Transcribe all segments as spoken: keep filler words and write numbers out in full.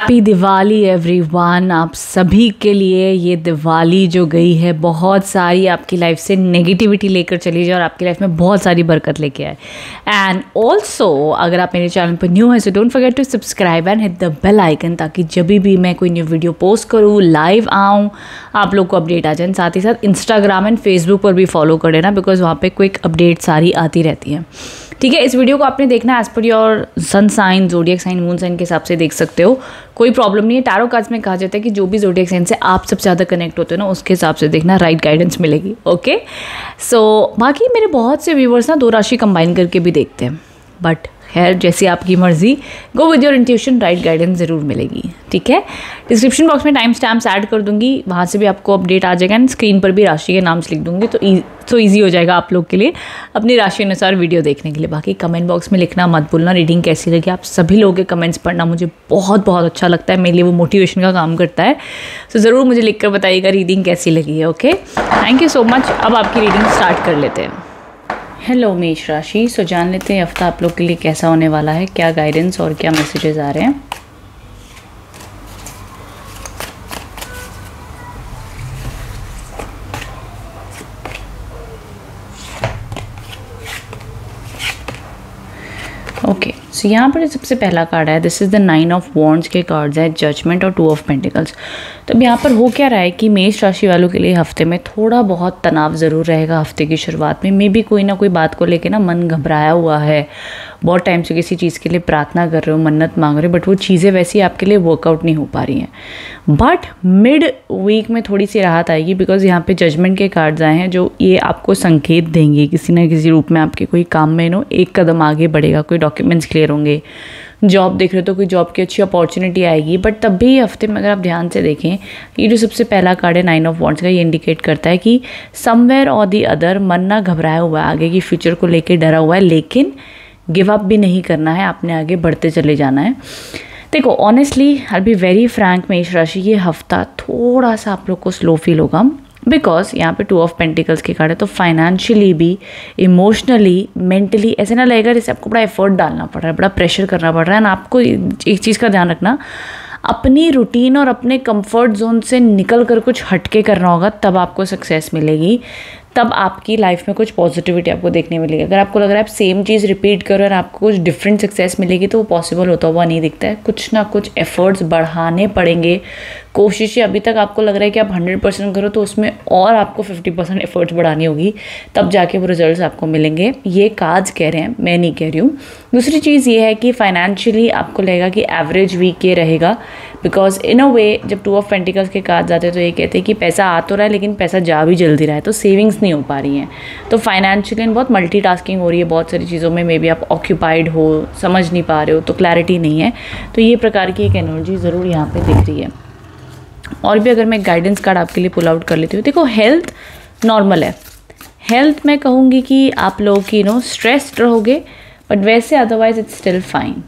Happy Diwali everyone. आप सभी के लिए ये दिवाली जो गई है बहुत सारी आपकी लाइफ से नेगेटिविटी लेकर चली जाए और आपकी लाइफ में बहुत सारी बरकत लेके आए। एंड ऑल्सो अगर आप मेरे चैनल पर न्यू है so don't forget to subscribe and hit the bell icon, ताकि जब भी मैं कोई न्यू वीडियो पोस्ट करूँ, लाइव आऊँ, आप लोग को अपडेट आ जाए। साथ ही साथ इंस्टाग्राम एंड फेसबुक पर भी फॉलो कर लेना, बिकॉज वहाँ पर क्विक अपडेट सारी आती रहती हैं। ठीक है, इस वीडियो को आपने देखना एज पर your sun sign, zodiac sign, moon sign के हिसाब से देख सकते हो, कोई प्रॉब्लम नहीं है। टैरो कार्ड्स में कहा जाता है कि जो भी जोडियक साइन से आप सबसे ज़्यादा कनेक्ट होते हो ना, उसके हिसाब से देखना, राइट गाइडेंस मिलेगी। ओके, सो बाकी मेरे बहुत से व्यूवर्स ना दो राशि कंबाइन करके भी देखते हैं, बट खैर जैसी आपकी मर्जी, go with your intuition, right guidance ज़रूर मिलेगी। ठीक है, डिस्क्रिप्शन बॉक्स में टाइम स्टैम्प्स ऐड कर दूंगी, वहाँ से भी आपको अपडेट आ जाएगा एंड स्क्रीन पर भी राशि के नाम लिख दूंगी, तो तो ईजी हो जाएगा आप लोग के लिए अपनी राशि अनुसार वीडियो देखने के लिए। बाकी कमेंट बॉक्स में लिखना मत भूलना रीडिंग कैसी लगी। आप सभी लोगों के कमेंट्स पढ़ना मुझे बहुत बहुत अच्छा लगता है, मेरे लिए वो मोटिवेशन का काम करता है। तो ज़रूर मुझे लिख कर बताइएगा रीडिंग कैसी लगी है। Okay, thank you so much. अब आपकी रीडिंग स्टार्ट कर लेते हैं। हेलो मेष राशि, सो जान लेते हैं हफ्ता आप लोग के लिए कैसा होने वाला है, क्या गाइडेंस और क्या मैसेजेस आ रहे हैं। ओके, सो यहाँ पर सबसे पहला कार्ड है, this is the nine of wands के कार्ड्स है, जजमेंट और टू ऑफ पेंटिकल्स। तो अब यहाँ पर हो क्या रहा है कि मेष राशि वालों के लिए हफ्ते में थोड़ा बहुत तनाव ज़रूर रहेगा। हफ्ते की शुरुआत में मे भी कोई ना कोई बात को लेके ना मन घबराया हुआ है, बहुत टाइम से किसी चीज़ के लिए प्रार्थना कर रहे हो, मन्नत मांग रहे हो, बट वो चीज़ें वैसी आपके लिए वर्कआउट नहीं हो पा रही हैं। बट मिड वीक में थोड़ी सी राहत आएगी, बिकॉज यहाँ पे जजमेंट के कार्ड्स आए हैं जो ये आपको संकेत देंगे किसी न किसी रूप में आपके कोई काम में नो एक कदम आगे बढ़ेगा, कोई डॉक्यूमेंट्स क्लियर होंगे। जॉब देख रहे हो तो कोई जॉब की अच्छी अपॉर्चुनिटी आएगी। बट तब भी हफ्ते में अगर आप ध्यान से देखें, ये जो सबसे पहला कार्ड है नाइन ऑफ वॉन्ड्स का, ये इंडिकेट करता है कि समवेयर और दी अदर मन ना घबराया हुआ है, आगे की फ्यूचर को लेकर डरा हुआ है, लेकिन गिव अप भी नहीं करना है, आपने आगे बढ़ते चले जाना है। देखो honestly I be very frank मेष राशि, ये हफ्ता थोड़ा सा आप लोग को स्लो फील होगा, बिकॉज यहाँ पे टू ऑफ पेंटिकल्स की कार्ड है। तो फाइनेंशियली भी, इमोशनली, मेंटली ऐसे ना लगेगा जैसे आपको बड़ा एफर्ट डालना पड़ रहा है, बड़ा प्रेशर करना पड़ रहा है। ना आपको एक चीज़ का ध्यान रखना, अपनी रूटीन और अपने कंफर्ट जोन से निकल कर कुछ हटके करना होगा, तब आपको सक्सेस मिलेगी, तब आपकी लाइफ में कुछ पॉजिटिविटी आपको देखने मिलेगी। अगर आपको लग रहा है आप सेम चीज़ रिपीट करो और आपको कुछ डिफरेंट सक्सेस मिलेगी, तो वो पॉसिबल होता हुआ नहीं दिखता है। कुछ ना कुछ एफर्ट्स बढ़ाने पड़ेंगे, कोशिशें अभी तक आपको लग रहा है कि आप हंड्रेड परसेंट करो, तो उसमें और आपको फिफ्टी परसेंट एफर्ट्स बढ़ानी होगी, तब जाके वो रिजल्ट्स आपको मिलेंगे। ये कार्ड्स कह रहे हैं, मैं नहीं कह रही हूँ। दूसरी चीज़ ये है कि फाइनेंशियली आपको लगेगा कि एवरेज वीक ये रहेगा, बिकॉज इन अ वे जब टू ऑफ पेंटिकल्स के कार्ड्स आते हैं तो ये कहते हैं कि पैसा आ तो रहा है लेकिन पैसा जा भी जल्दी रहा है, तो सेविंग्स नहीं हो पा रही हैं। तो फाइनेंशियली बहुत मल्टीटास्किंग हो रही है, बहुत सारी चीज़ों में मे बी आप ऑक्यूपाइड हो, समझ नहीं पा रहे हो, तो क्लैरिटी नहीं है। तो ये प्रकार की एक एनर्जी ज़रूर यहाँ पे दिख रही है। और भी अगर मैं गाइडेंस कार्ड आपके लिए पुल आउट कर लेती हूँ, देखो हेल्थ नॉर्मल है, हेल्थ मैं कहूँगी कि आप लोग की नो स्ट्रेस्ड रहोगे, बट वैसे otherwise it's still fine.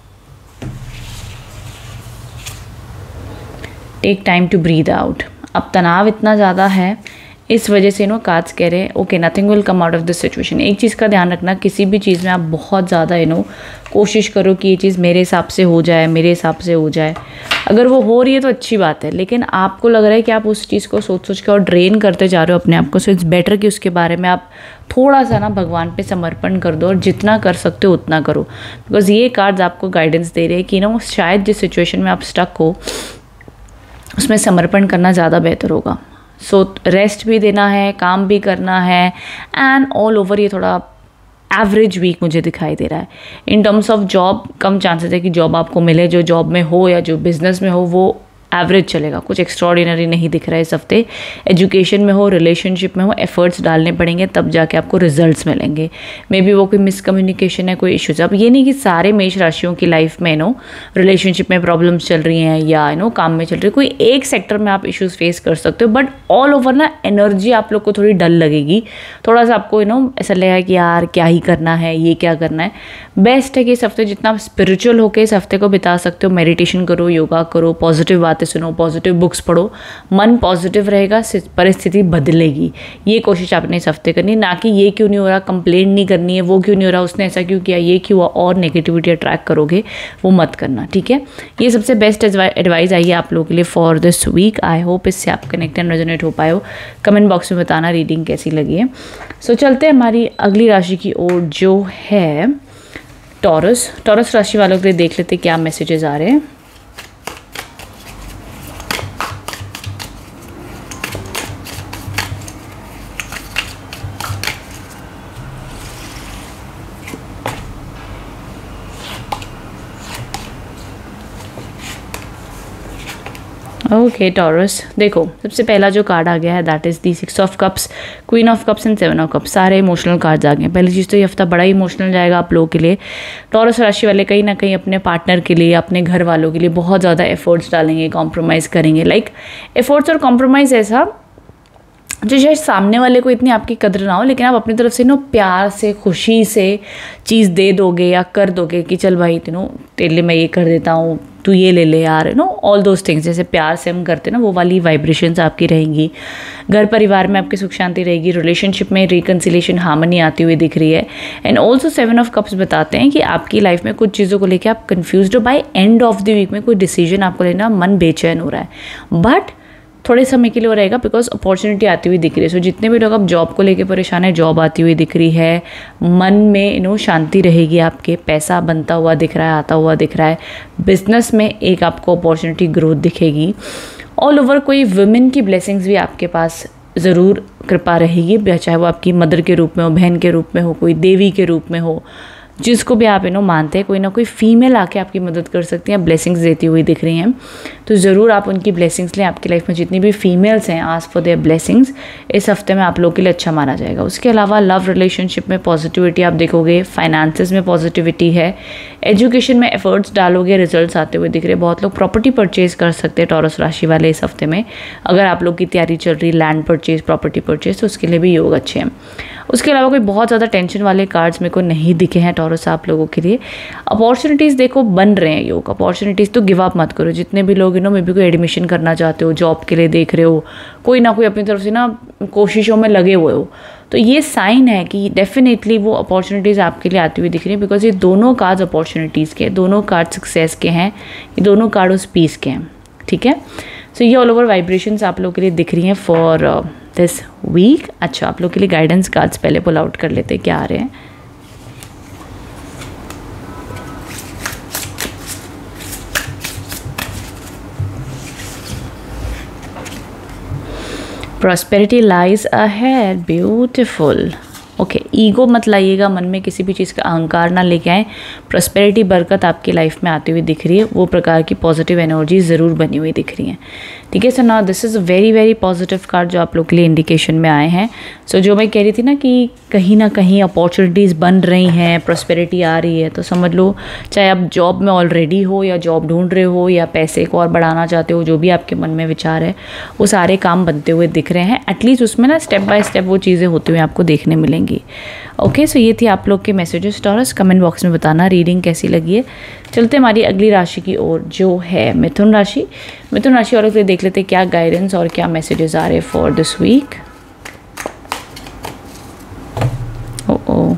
Take time to breathe out. अब तनाव इतना ज़्यादा है, इस वजह से नो कार्ड्स कह रहे हैं okay nothing will come out of this situation. एक चीज़ का ध्यान रखना, किसी भी चीज़ में आप बहुत ज़्यादा यू नो कोशिश करो कि ये चीज़ मेरे हिसाब से हो जाए, मेरे हिसाब से हो जाए। अगर वो हो रही है तो अच्छी बात है, लेकिन आपको लग रहा है कि आप उस चीज़ को सोच सोच के और ड्रेन करते जा रहे हो अपने आप को, सो इट्स बेटर कि उसके बारे में आप थोड़ा सा ना भगवान पे समर्पण कर दो और जितना कर सकते हो उतना करो। बिकॉज ये कार्ड्स आपको गाइडेंस दे रहे हैं कि नो शायद जिस सिचुएशन में आप स्टक हो उसमें समर्पण करना ज़्यादा बेहतर होगा। सो so, रेस्ट भी देना है, काम भी करना है, एंड ऑल ओवर ये थोड़ा एवरेज वीक मुझे दिखाई दे रहा है। इन टर्म्स ऑफ जॉब कम चांसेस है कि जॉब आपको मिले, जो जॉब में हो या जो बिजनेस में हो वो एवरेज चलेगा, कुछ एक्स्ट्रॉर्डिनरी नहीं दिख रहा है इस हफ्ते। एजुकेशन में हो, रिलेशनशिप में हो, एफर्ट्स डालने पड़ेंगे, तब जाके आपको रिजल्ट्स मिलेंगे। मे बी वो कोई मिसकम्युनिकेशन है, कोई इश्यूज। अब ये नहीं कि सारे मेष राशियों की लाइफ में नो रिलेशनशिप में प्रॉब्लम्स चल रही हैं या यू नो काम में चल रही है, कोई एक सेक्टर में आप इश्यूज फेस कर सकते हो, बट ऑल ओवर ना एनर्जी आप लोग को थोड़ी डल लगेगी, थोड़ा सा आपको यू नो ऐसा लगेगा कि यार क्या ही करना है, ये क्या करना है। बेस्ट है कि इस हफ्ते जितना स्पिरिचुअल होकर इस हफ्ते को बिता सकते हो, मेडिटेशन करो, योगा करो, पॉजिटिव बात बातें सुनो, पॉजिटिव बुक्स पढ़ो, मन पॉजिटिव रहेगा, परिस्थिति बदलेगी। ये कोशिश आपने इस हफ्ते करनी, ना कि ये क्यों नहीं हो रहा, कंप्लेंट नहीं करनी है, वो क्यों नहीं हो रहा, उसने ऐसा क्यों किया, ये क्यों हुआ, और नेगेटिविटी अट्रैक्ट करोगे, वो मत करना, ठीक है। ये सबसे बेस्ट एडवाइस आई है आप लोगों के लिए for this week. I hope इससे आप कनेक्ट एंड रेजोनेट हो पाए हो। कमेंट बॉक्स में बताना रीडिंग कैसी लगी है। सो so, चलते हैं हमारी अगली राशि की ओर जो है टॉरस। टॉरस राशि वालों के लिए देख लेते क्या मैसेजेस आ रहे हैं। ओके टॉरस, देखो सबसे पहला जो कार्ड आ गया है that is the six of cups, queen of cups and seven of cups. सारे इमोशनल कार्ड्स आ गए हैं। पहली चीज़ तो ये हफ्ता बड़ा ही इमोशनल जाएगा आप लोगों के लिए। टॉरस राशि वाले कहीं ना कहीं अपने पार्टनर के लिए, अपने घर वालों के लिए बहुत ज़्यादा एफर्ट्स डालेंगे, कॉम्प्रोमाइज़ करेंगे। लाइक एफर्ट्स और कॉम्प्रोमाइज़ ऐसा जो शायद सामने वाले को इतनी आपकी कदर ना हो, लेकिन आप अपनी तरफ से नो प्यार से, खुशी से चीज़ दे दोगे या कर दोगे कि चल भाई तीनों तेरे लिए मैं ये कर देता हूँ, तू ये ले ले यार, नो ऑल दोज थिंग्स। जैसे प्यार से हम करते हैं ना, वो वाली वाइब्रेशंस आपकी रहेंगी। घर परिवार में आपकी सुख शांति रहेगी। रिलेशनशिप में रिकन्सिलेशन, हार्मनी आती हुई दिख रही है। And also seven of cups बताते हैं कि आपकी लाइफ में कुछ चीज़ों को लेकर आप कन्फ्यूज हो। By end of the week में कोई डिसीजन आपको लेना, मन बेचैन हो रहा है, बट थोड़े समय के लिए वो रहेगा बिकॉज अपॉर्चुनिटी आती हुई दिख रही है। सो so, जितने भी लोग अब जॉब को लेके परेशान है, जॉब आती हुई दिख रही है, मन में यू नो शांति रहेगी आपके, पैसा बनता हुआ दिख रहा है, आता हुआ दिख रहा है। बिजनेस में एक आपको अपॉर्चुनिटी ग्रोथ दिखेगी। ऑल ओवर कोई वुमेन की ब्लेसिंग्स भी आपके पास ज़रूर कृपा रहेगी, चाहे वो आपकी मदर के रूप में हो, बहन के रूप में हो, कोई देवी के रूप में हो, जिसको भी आप यू नो मानते हैं, कोई ना कोई फीमेल आके आपकी मदद कर सकती हैं, ब्लेसिंग्स देती हुई दिख रही हैं। तो ज़रूर आप उनकी ब्लेसिंग्स लें। आपकी लाइफ में जितनी भी फीमेल्स हैं, आस्क फॉर देयर ब्लेसिंग्स। इस हफ्ते में आप लोगों के लिए अच्छा माना जाएगा। उसके अलावा लव रिलेशनशिप में पॉजिटिविटी आप देखोगे, फाइनेंसेस में पॉजिटिविटी है, एजुकेशन में एफर्ट्स डालोगे, रिजल्ट्स आते हुए दिख रहे हैं। बहुत लोग प्रॉपर्टी परचेज कर सकते हैं टॉरस राशि वाले इस हफ्ते में। अगर आप लोग की तैयारी चल रही लैंड परचेज, प्रॉपर्टी परचेज, तो उसके लिए भी योग अच्छे हैं। उसके अलावा कोई बहुत ज़्यादा टेंशन वाले कार्ड्स मेरे को नहीं दिखे हैं टॉरस आप लोगों के लिए। अपॉर्चुनिटीज़ देखो बन रहे हैं योग, अपॉर्चुनिटीज़ तो गिव अप मत करो। जितने भी लोग यू नो मे बी कोई एडमिशन करना चाहते हो, जॉब के लिए देख रहे हो, कोई ना कोई अपनी तरफ से ना कोशिशों में लगे हुए हो, तो ये साइन है कि डेफिनेटली वो अपॉर्चुनिटीज़ आपके लिए आती हुई दिख रही है। बिकॉज ये दोनों कार्ड्स अपॉर्चुनिटीज़ के, दोनों कार्ड सक्सेस के हैं, ये दोनों कार्ड उस पीस के हैं, ठीक है। सो ये ऑल ओवर वाइब्रेशंस आप लोगों के लिए दिख रही हैं फॉर दिस वीक। अच्छा, आप लोग के लिए गाइडेंस कार्ड्स पहले पुल आउट कर लेते हैं, क्या आ रहे हैं। Prosperity lies ahead, beautiful. Okay, ego मत लाइएगा मन में, किसी भी चीज़ का अहंकार ना लेके आए। प्रॉस्पेरिटी बरकत आपकी लाइफ में आती हुई दिख रही है, वो प्रकार की पॉजिटिव एनर्जी ज़रूर बनी हुई दिख रही हैं, ठीक है। So now this is a very very positive card जो आप लोग के लिए इंडिकेशन में आए हैं। सो so, जो मैं कह रही थी ना कि कहीं ना कहीं अपॉर्चुनिटीज़ बन रही हैं, प्रॉस्पेरिटी आ रही है, तो समझ लो चाहे आप जॉब में ऑलरेडी हो या जॉब ढूंढ रहे हो या पैसे को और बढ़ाना चाहते हो, जो भी आपके मन में विचार है वो सारे काम बनते हुए दिख रहे हैं। एटलीस्ट उसमें ना स्टेप बाय स्टेप वो चीज़ें होती हुई आपको देखने मिलेंगी। ओके, सो ये थी आप लोग के मैसेजेस टॉरस। कमेंट बॉक्स में बताना रीडिंग कैसी लगी है। चलते हमारी अगली राशि की ओर जो है मिथुन राशि। मिथुन राशि वालों के लिए देख लेते हैं क्या गाइडेंस और क्या मैसेजेस आ रहे हैं for this week. Oh oh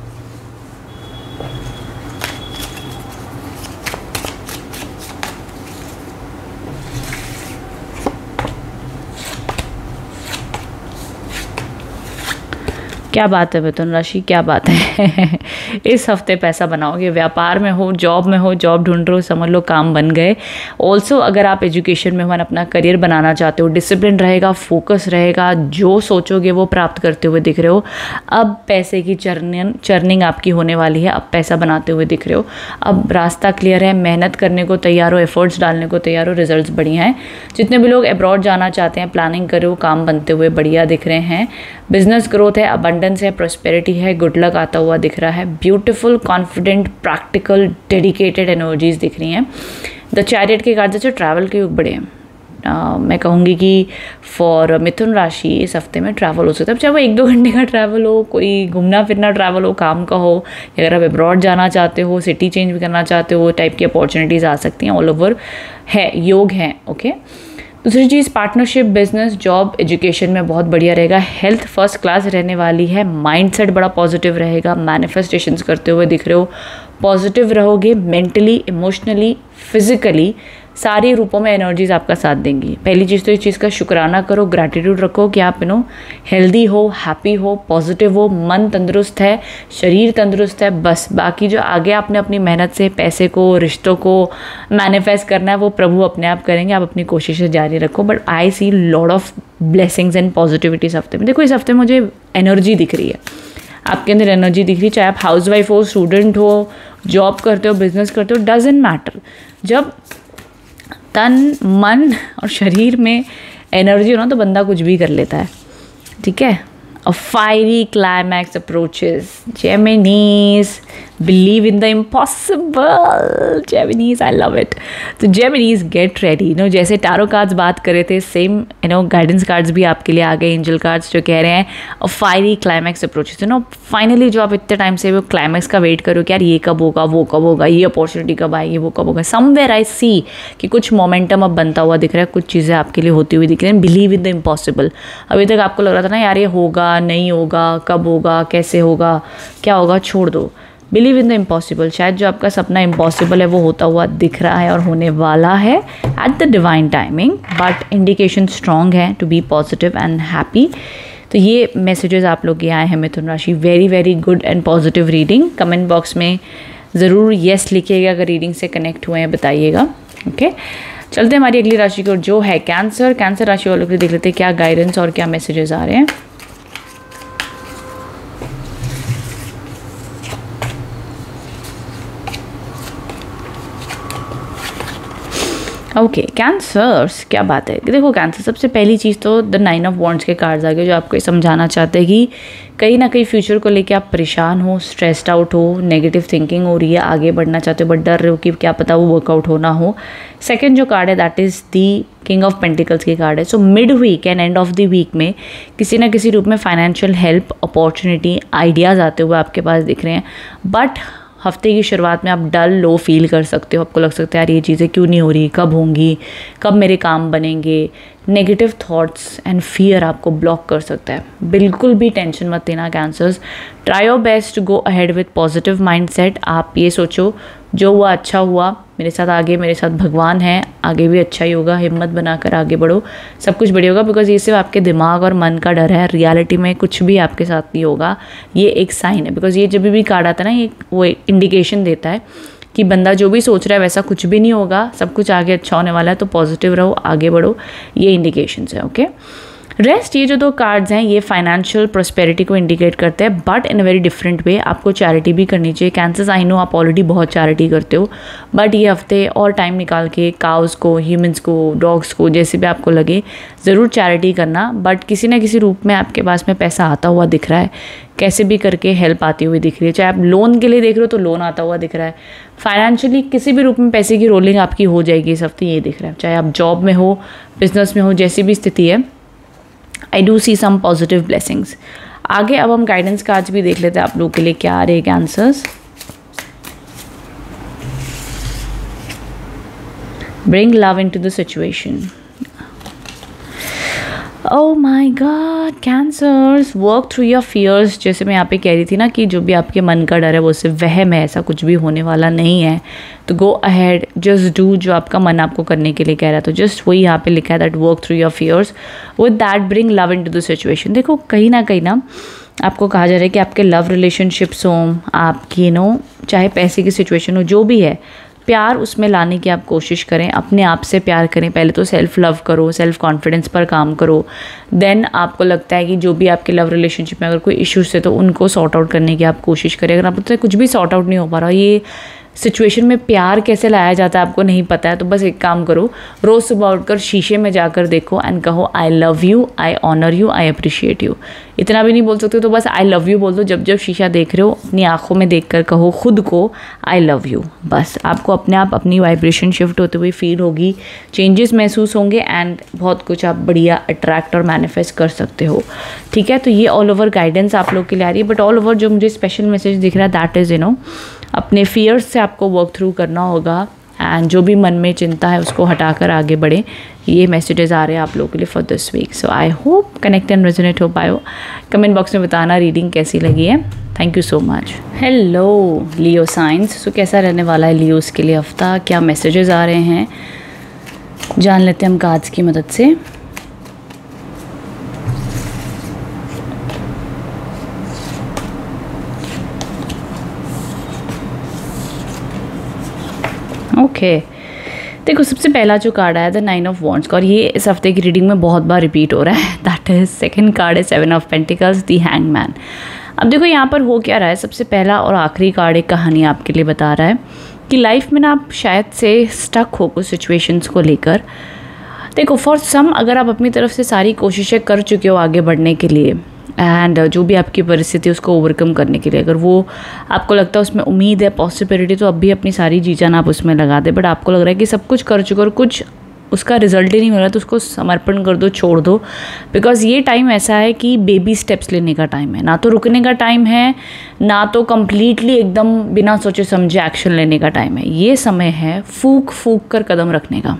क्या बात है मिथुन राशि, क्या बात है। इस हफ्ते पैसा बनाओगे, व्यापार में हो, जॉब में हो, जॉब ढूंढ रहे हो, समझ लो काम बन गए। ऑल्सो अगर आप एजुकेशन में हो, अपना करियर बनाना चाहते हो, डिसिप्लिन रहेगा, फोकस रहेगा, जो सोचोगे वो प्राप्त करते हुए दिख रहे हो। अब पैसे की चर्निंग चर्निंग आपकी होने वाली है, अब पैसा बनाते हुए दिख रहे हो। अब रास्ता क्लियर है, मेहनत करने को तैयार हो, एफर्ट्स डालने को तैयार हो, रिजल्ट्स बढ़िया हैं। जितने भी लोग अब्रॉड जाना चाहते हैं, प्लानिंग करे हो, काम बनते हुए बढ़िया दिख रहे हैं। बिजनेस ग्रोथ है, अबंडेंस है, प्रॉस्पेरिटी है, गुड लक आता हुआ दिख रहा है। Beautiful, confident, practical, dedicated energies दिख रही हैं। द चैरियट के कार्ड से ट्रैवल के योग बड़े हैं, uh, मैं कहूँगी कि फॉर मिथुन राशि इस हफ्ते में ट्रैवल हो सकता है, चाहे वो एक दो घंटे का ट्रैवल हो, कोई घूमना फिरना ट्रैवल हो, काम का हो, या अगर आप अब्रॉड जाना चाहते हो, सिटी चेंज भी करना चाहते हो, टाइप की अपॉर्चुनिटीज़ आ सकती हैं, ऑल ओवर है, योग हैं। ओके, दूसरी चीज़ पार्टनरशिप, बिजनेस, जॉब, एजुकेशन में बहुत बढ़िया रहेगा। हेल्थ फर्स्ट क्लास रहने वाली है, माइंडसेट बड़ा पॉजिटिव रहेगा, मैनिफेस्टेशंस करते हुए दिख रहे हो, पॉजिटिव रहोगे, मेंटली, इमोशनली, फिजिकली, सारे रूपों में एनर्जीज आपका साथ देंगी। पहली चीज़ तो इस चीज़ का शुक्राना करो, ग्रैटिट्यूड रखो कि आप यू नो हेल्दी हो, हैप्पी हो, पॉजिटिव हो, मन तंदुरुस्त है, शरीर तंदुरुस्त है, बस बाकी जो आगे आपने अपनी मेहनत से पैसे को, रिश्तों को मैनिफेस्ट करना है वो प्रभु अपने आप करेंगे, आप अपनी कोशिशें जारी रखो। But I see lot of blessings and positivity इस हफ्ते में। देखो इस हफ्ते में मुझे एनर्जी दिख रही है, आपके अंदर एनर्जी दिख रही है, चाहे आप हाउस वाइफ हो, स्टूडेंट हो, जॉब करते हो, बिजनेस करते हो, डजेंट मैटर। जब तन, मन और शरीर में एनर्जी हो ना तो बंदा कुछ भी कर लेता है, ठीक है। A fiery climax approaches. Geminis believe in the impossible. Geminis, I love it. तो Geminis get ready. You know, जैसे टारो कार्ड्स बात कर रहे थे, same you know guidance cards भी आपके लिए आ गए, एंजल कार्ड्स जो कह रहे हैं a fiery climax approaches. You know finally जो आप इतने टाइम से वो क्लाइमैक्स का वेट करो कि यार ये कब होगा, वो कब होगा, ये अपॉर्चुनिटी कब आएगी, वो कब होगा, समवेयर आई सी कि कुछ मोमेंटम अब बनता हुआ दिख रहा है, कुछ चीज़ें आपके लिए होती हुई दिख रही हैं। Believe in the impossible. अभी तक आपको लग रहा था ना यार ये होगा, नहीं होगा, कब होगा, कैसे होगा, क्या होगा, छोड़ दो। Believe in the impossible. शायद जो आपका सपना इम्पॉसिबल है वो होता हुआ दिख रहा है और होने वाला है at the divine timing, but indication strong है to be positive and happy. तो ये मैसेजेस आप लोग के आए हैं मिथुन राशि। Very very good and positive reading. Comment box में ज़रूर येस लिखिएगा अगर रीडिंग से कनेक्ट हुए हैं, बताइएगा। Okay okay? चलते हैं हमारी अगली राशि की ओर जो है कैंसर। कैंसर राशि वालों के लिए देख लेते हैं क्या गाइडेंस और क्या मैसेजेस आ रहे हैं। ओके कैंसर्स, क्या बात है। देखो कैंसर, सबसे पहली चीज़ तो द नाइन ऑफ वॉन्ड्स के कार्ड्स आ गए जो आपको समझाना चाहते हैं कि कहीं ना कहीं फ्यूचर को लेके आप परेशान हो, स्ट्रेस्ड आउट हो, नेगेटिव थिंकिंग हो रही है, आगे बढ़ना चाहते हो बट डर रहे हो कि क्या पता वो वर्कआउट हो ना हो। सेकंड जो कार्ड है that is the king of pentacles की कार्ड है। So mid week end end of the week में किसी ना किसी रूप में फाइनेंशियल हेल्प, अपॉर्चुनिटी, आइडियाज़ आते हुए आपके पास दिख रहे हैं। बट हफ्ते की शुरुआत में आप डल लो फील कर सकते हो, आपको लग सकता है यार ये चीज़ें क्यों नहीं हो रही, कब होंगी, कब मेरे काम बनेंगे। नेगेटिव थॉट्स एंड फियर आपको ब्लॉक कर सकता है। बिल्कुल भी टेंशन मत लेना cancers. Try your best to go ahead with positive mindset. आप ये सोचो जो हुआ अच्छा हुआ, मेरे साथ आगे, मेरे साथ भगवान है, आगे भी अच्छा ही होगा, हिम्मत बनाकर आगे बढ़ो, सब कुछ बढ़िया होगा। बिकॉज ये सिर्फ आपके दिमाग और मन का डर है, रियलिटी में कुछ भी आपके साथ नहीं होगा। ये एक साइन है, बिकॉज ये जब भी कार्ड आता है ना, ये वो इंडिकेशन देता है कि बंदा जो भी सोच रहा है वैसा कुछ भी नहीं होगा, सब कुछ आगे अच्छा होने वाला है, तो पॉजिटिव रहो, आगे बढ़ो। ये इंडिकेशंस है। ओके रेस्ट, ये जो दो कार्ड्स हैं ये फाइनेंशियल प्रोस्पेरिटी को इंडिकेट करते हैं, but in a very different way. आपको चैरिटी भी करनी चाहिए। कैंसर्स, आई नो आप ऑलरेडी बहुत चैरिटी करते हो, बट ये हफ्ते और टाइम निकाल के काउस को, ह्यूमंस को, डॉग्स को, जैसे भी आपको लगे ज़रूर चैरिटी करना। बट किसी ना किसी रूप में आपके पास में पैसा आता हुआ दिख रहा है, कैसे भी करके हेल्प आती हुई दिख रही है। चाहे आप लोन के लिए देख रहे हो तो लोन आता हुआ दिख रहा है। फाइनेंशियली किसी भी रूप में पैसे की रोलिंग आपकी हो जाएगी इस हफ्ते, ये दिख रहा है। चाहे आप जॉब में हो, बिजनेस में हो, जैसी भी स्थिति है, I do see some positive blessings. आगे अब हम गाइडेंस कार्ड्स भी देख लेते हैं आप लोगों के लिए क्या आ रहे हैं cancers. Bring love into the situation. Oh my god cancers, work through your fears. जैसे मैं यहाँ पे कह रही थी ना कि जो भी आपके मन का डर है वो सिर्फ वहम है, ऐसा कुछ भी होने वाला नहीं है। तो गो अहेड, जस्ट डू जो आपका मन आपको करने के लिए कह रहा है। तो जस्ट वही यहाँ पे लिखा है that work through your fears with that bring love into the situation. देखो कहीं ना कहीं ना आपको कहा जा रहा है कि आपके लव रिलेशनशिप्स हों, आपकी नो चाहे पैसे की सिचुएशन हो, जो भी है, प्यार उसमें लाने की आप कोशिश करें। अपने आप से प्यार करें, पहले तो सेल्फ लव करो, सेल्फ कॉन्फिडेंस पर काम करो। देन आपको लगता है कि जो भी आपके लव रिलेशनशिप में अगर कोई इश्यूज है तो उनको सॉर्ट आउट करने की आप कोशिश करें। अगर आप कुछ भी सॉर्ट आउट नहीं हो पा रहा, ये सिचुएशन में प्यार कैसे लाया जाता है आपको नहीं पता है, तो बस एक काम करो, रोज़ सुबह उठकर शीशे में जाकर देखो एंड कहो I love you, I honour you, I appreciate you. इतना भी नहीं बोल सकते तो बस आई लव यू बोल दो। जब जब शीशा देख रहे हो अपनी आंखों में देखकर कहो खुद को आई लव यू। बस आपको अपने आप अपनी वाइब्रेशन शिफ्ट होते हुए फील होगी, चेंजेस महसूस होंगे एंड बहुत कुछ आप बढ़िया अट्रैक्ट और मैनिफेस्ट कर सकते हो। ठीक है, तो ये ऑल ओवर गाइडेंस आप लोग के लिए आ रही है, बट ऑल ओवर जो मुझे स्पेशल मैसेज दिख रहा है दैट इज़ यू नो अपने फियर्स से आपको वर्क थ्रू करना होगा एंड जो भी मन में चिंता है उसको हटाकर आगे बढ़े। ये मैसेजेस आ रहे हैं आप लोगों के लिए for this week. So I hope connect and resonate हो पाए हो। कमेंट बॉक्स में बताना रीडिंग कैसी लगी है। Thank you so much. Hello Leo signs, so कैसा रहने वाला है लियोस के लिए हफ्ता, क्या मैसेजेस आ रहे हैं जान लेते हैं हम कार्ड्स की मदद से। Okay okay. देखो सबसे पहला जो कार्ड आया द नाइन ऑफ वॉन्ड्स का, और ये इस हफ्ते की रीडिंग में बहुत बार रिपीट हो रहा है। दैट इज सेकंड कार्ड है seven of pentacles, the hangman. अब देखो यहाँ पर हो क्या रहा है, सबसे पहला और आखिरी कार्ड एक कहानी आपके लिए बता रहा है कि लाइफ में ना आप शायद से स्टक हो कुछ सिचुएशंस को लेकर। देखो फॉर सम अगर आप अपनी तरफ से सारी कोशिशें कर चुके हो आगे बढ़ने के लिए एंड जो भी आपकी परिस्थिति उसको ओवरकम करने के लिए, अगर वो आपको लगता है उसमें उम्मीद है पॉसिबिलिटी, तो अब भी अपनी सारी जी जान आप उसमें लगा दे। बट आपको लग रहा है कि सब कुछ कर चुके और कुछ उसका रिजल्ट ही नहीं हो रहा, तो उसको समर्पण कर दो, छोड़ दो। बिकॉज ये टाइम ऐसा है कि बेबी स्टेप्स लेने का टाइम है, ना तो रुकने का टाइम है, ना तो कम्प्लीटली एकदम बिना सोचे समझे एक्शन लेने का टाइम है। ये समय है फूक फूक कर कदम रखने का।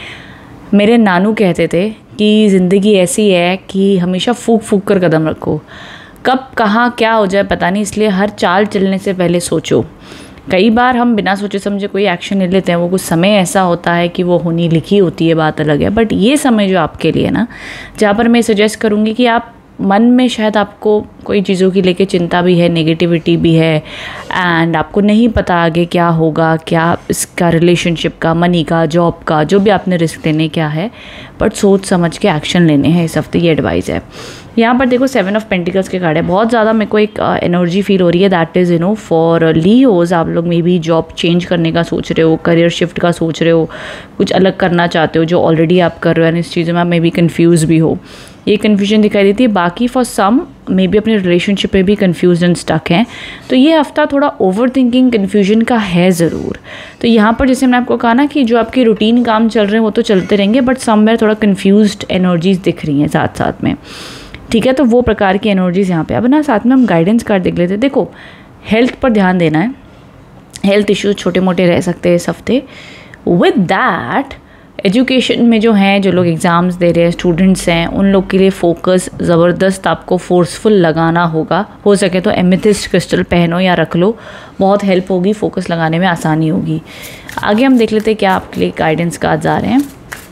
मेरे नानू कहते थे कि ज़िंदगी ऐसी है कि हमेशा फूक फूक कर कदम रखो, कब कहाँ क्या हो जाए पता नहीं, इसलिए हर चाल चलने से पहले सोचो। कई बार हम बिना सोचे समझे कोई एक्शन ले लेते हैं, वो कुछ समय ऐसा होता है कि वो होनी लिखी होती है, बात अलग है। बट ये समय जो आपके लिए ना, जहाँ पर मैं सजेस्ट करूँगी कि आप मन में शायद आपको कोई चीज़ों की लेके चिंता भी है, नेगेटिविटी भी है एंड आपको नहीं पता आगे क्या होगा, क्या इसका रिलेशनशिप का, मनी का, जॉब का, जो भी आपने रिस्क लेने क्या है, बट सोच समझ के एक्शन लेने हैं इस हफ्ते, ये एडवाइस है। यहाँ पर देखो सेवन ऑफ पेंटिकल्स के कार्ड है, बहुत ज़्यादा मेरे को एक एनर्जी फील हो रही है। That is you know for Leos, आप लोग मे बी जॉब चेंज करने का सोच रहे हो, करियर शिफ्ट का सोच रहे हो, कुछ अलग करना चाहते हो जो ऑलरेडी आप कर रहे हो, इस चीज़ों में आप मे बी कन्फ्यूज़ भी हो, ये कन्फ्यूजन दिखाई देती है। बाकी फॉर सम मे बी अपने रिलेशनशिप में भी कन्फ्यूज एंड स्टक हैं, तो ये हफ्ता थोड़ा ओवर थिंकिंग कन्फ्यूजन का है ज़रूर। तो यहाँ पर जैसे मैंने आपको कहा ना कि जो आपके रूटीन काम चल रहे हैं वो तो चलते रहेंगे, बट समवेयर थोड़ा कन्फ्यूज्ड एनर्जीज दिख रही हैं साथ साथ में। ठीक है, तो वो प्रकार की एनर्जीज यहाँ पे। अब ना साथ में हम गाइडेंस कार्ड देख लेते हैं। देखो हेल्थ पर ध्यान देना है, हेल्थ इश्यूज छोटे मोटे रह सकते हैं इस हफ्ते। विद दैट एजुकेशन में जो हैं, जो लोग एग्ज़ाम्स दे रहे हैं, स्टूडेंट्स हैं, उन लोग के लिए फोकस ज़बरदस्त आपको फोर्सफुल लगाना होगा। हो सके तो एमेथिस्ट क्रिस्टल पहनो या रख लो, बहुत हेल्प होगी, फोकस लगाने में आसानी होगी। आगे हम देख लेते हैं क्या आपके लिए गाइडेंस कार्ड्स आ रहे हैं।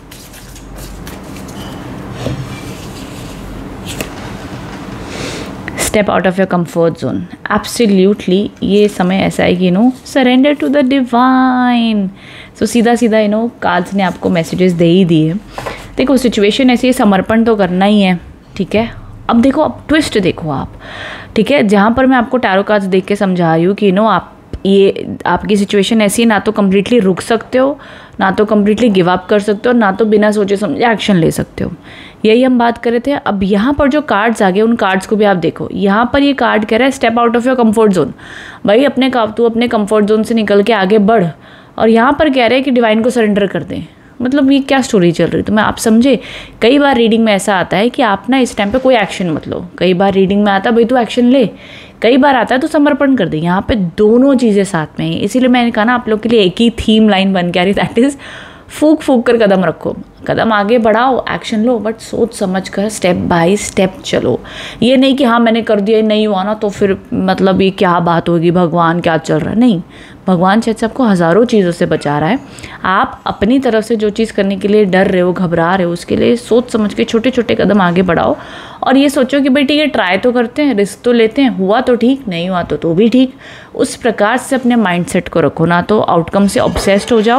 Step out of your comfort zone, absolutely ये समय ऐसा है कि you know surrender to the divine. So सीधा सीधा यू नो कार्ड्स ने आपको मैसेजेस दे ही दिए। देखो सिचुएशन ऐसी है, समर्पण तो करना ही है। ठीक है, अब देखो अब ट्विस्ट देखो आप। ठीक है, जहाँ पर मैं आपको टैरो कार्ड्स देख के समझा रही हूँ कि यू नो आप ये आपकी सिचुएशन ऐसी है, ना तो कम्प्लीटली रुक सकते हो, ना तो कम्प्लीटली गिव अप कर सकते हो, ना तो बिना सोचे समझे एक्शन ले सकते हो। यही हम बात कर रहे थे। अब यहाँ पर जो कार्ड्स आ गए उन कार्ड्स को भी आप देखो। यहाँ पर ये कार्ड कह रहा है step out of your comfort zone. भाई अपने तू अपने कंफर्ट जोन से निकल के आगे बढ़, और यहाँ पर कह रहे हैं कि डिवाइन को सरेंडर कर दें। मतलब ये क्या स्टोरी चल रही है, तो मैं आप समझे। कई बार रीडिंग में ऐसा आता है कि आप ना इस टाइम पे कोई एक्शन मत लो। कई बार रीडिंग में आता है भाई तू एक्शन ले, कई बार आता है तो समर्पण कर दे। यहाँ पे दोनों चीज़ें साथ में हैं, इसीलिए मैंने कहा ना आप लोग के लिए एक ही थीम लाइन बन के आ रही, दैट इज़ फूक फूक कर कदम रखो, कदम आगे बढ़ाओ, एक्शन लो, बट सोच समझ कर स्टेप बाय स्टेप चलो। ये नहीं कि हाँ मैंने कर दिया नहीं हुआ ना तो फिर मतलब ये क्या बात होगी, भगवान क्या चल रहा है। नहीं, भगवान शायद से आपको हज़ारों चीज़ों से बचा रहा है। आप अपनी तरफ से जो चीज़ करने के लिए डर रहे हो, घबरा रहे हो, उसके लिए सोच समझ के छोटे छोटे कदम आगे बढ़ाओ। और ये सोचो कि भाई ठीक है ट्राई तो करते हैं, रिस्क तो लेते हैं, हुआ तो ठीक, नहीं हुआ तो तो भी ठीक। उस प्रकार से अपने माइंडसेट को रखो, ना तो आउटकम से ऑब्सेस्ड हो जाओ,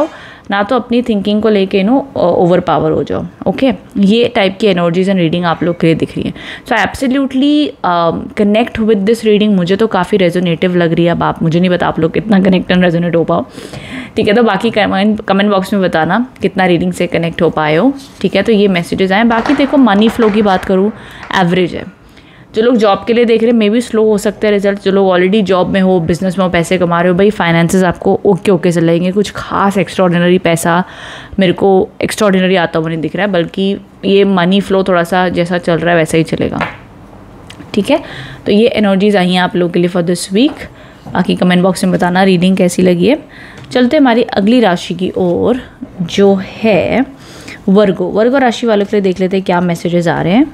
ना तो अपनी थिंकिंग को लेके नो ओवर पावर हो जाओ। Okay okay? ये टाइप की एनर्जीज एंड रीडिंग आप लोग के लिए दिख रही है। So absolutely connect with this reading. मुझे तो काफ़ी रेजोनेटिव लग रही है। अब आप मुझे नहीं पता आप लोग कितना कनेक्ट एंड रेजोनेट हो पाओ, ठीक है। तो बाकी कमेंट कमेंट बॉक्स में बताना कितना रीडिंग से कनेक्ट हो पाए हो, ठीक है। तो ये मैसेजेस आए। बाकी देखो मनी फ्लो की बात करूँ, एवरेज है। जो लोग जॉब के लिए देख रहे हैं मे भी स्लो हो सकते हैं रिजल्ट। जो लोग ऑलरेडी जॉब में हो, बिजनेस में हो, पैसे कमा रहे हो, भाई फाइनेंसेस आपको ओके ओके से लगेंगे। कुछ खास एक्स्ट्रॉर्डिनरी पैसा मेरे को एक्स्ट्रॉर्डिनरी आता हुआ नहीं दिख रहा है, बल्कि ये मनी फ्लो थोड़ा सा जैसा चल रहा है वैसा ही चलेगा, ठीक है। तो ये एनर्जीज आई हैं आप लोगों के लिए फॉर दिस वीक। बाकी कमेंट बॉक्स में बताना रीडिंग कैसी लगी है। चलते हमारी अगली राशि की ओर जो है वर्गो। वर्गो राशि वालों के लिए देख लेते हैं क्या मैसेजेस आ रहे हैं।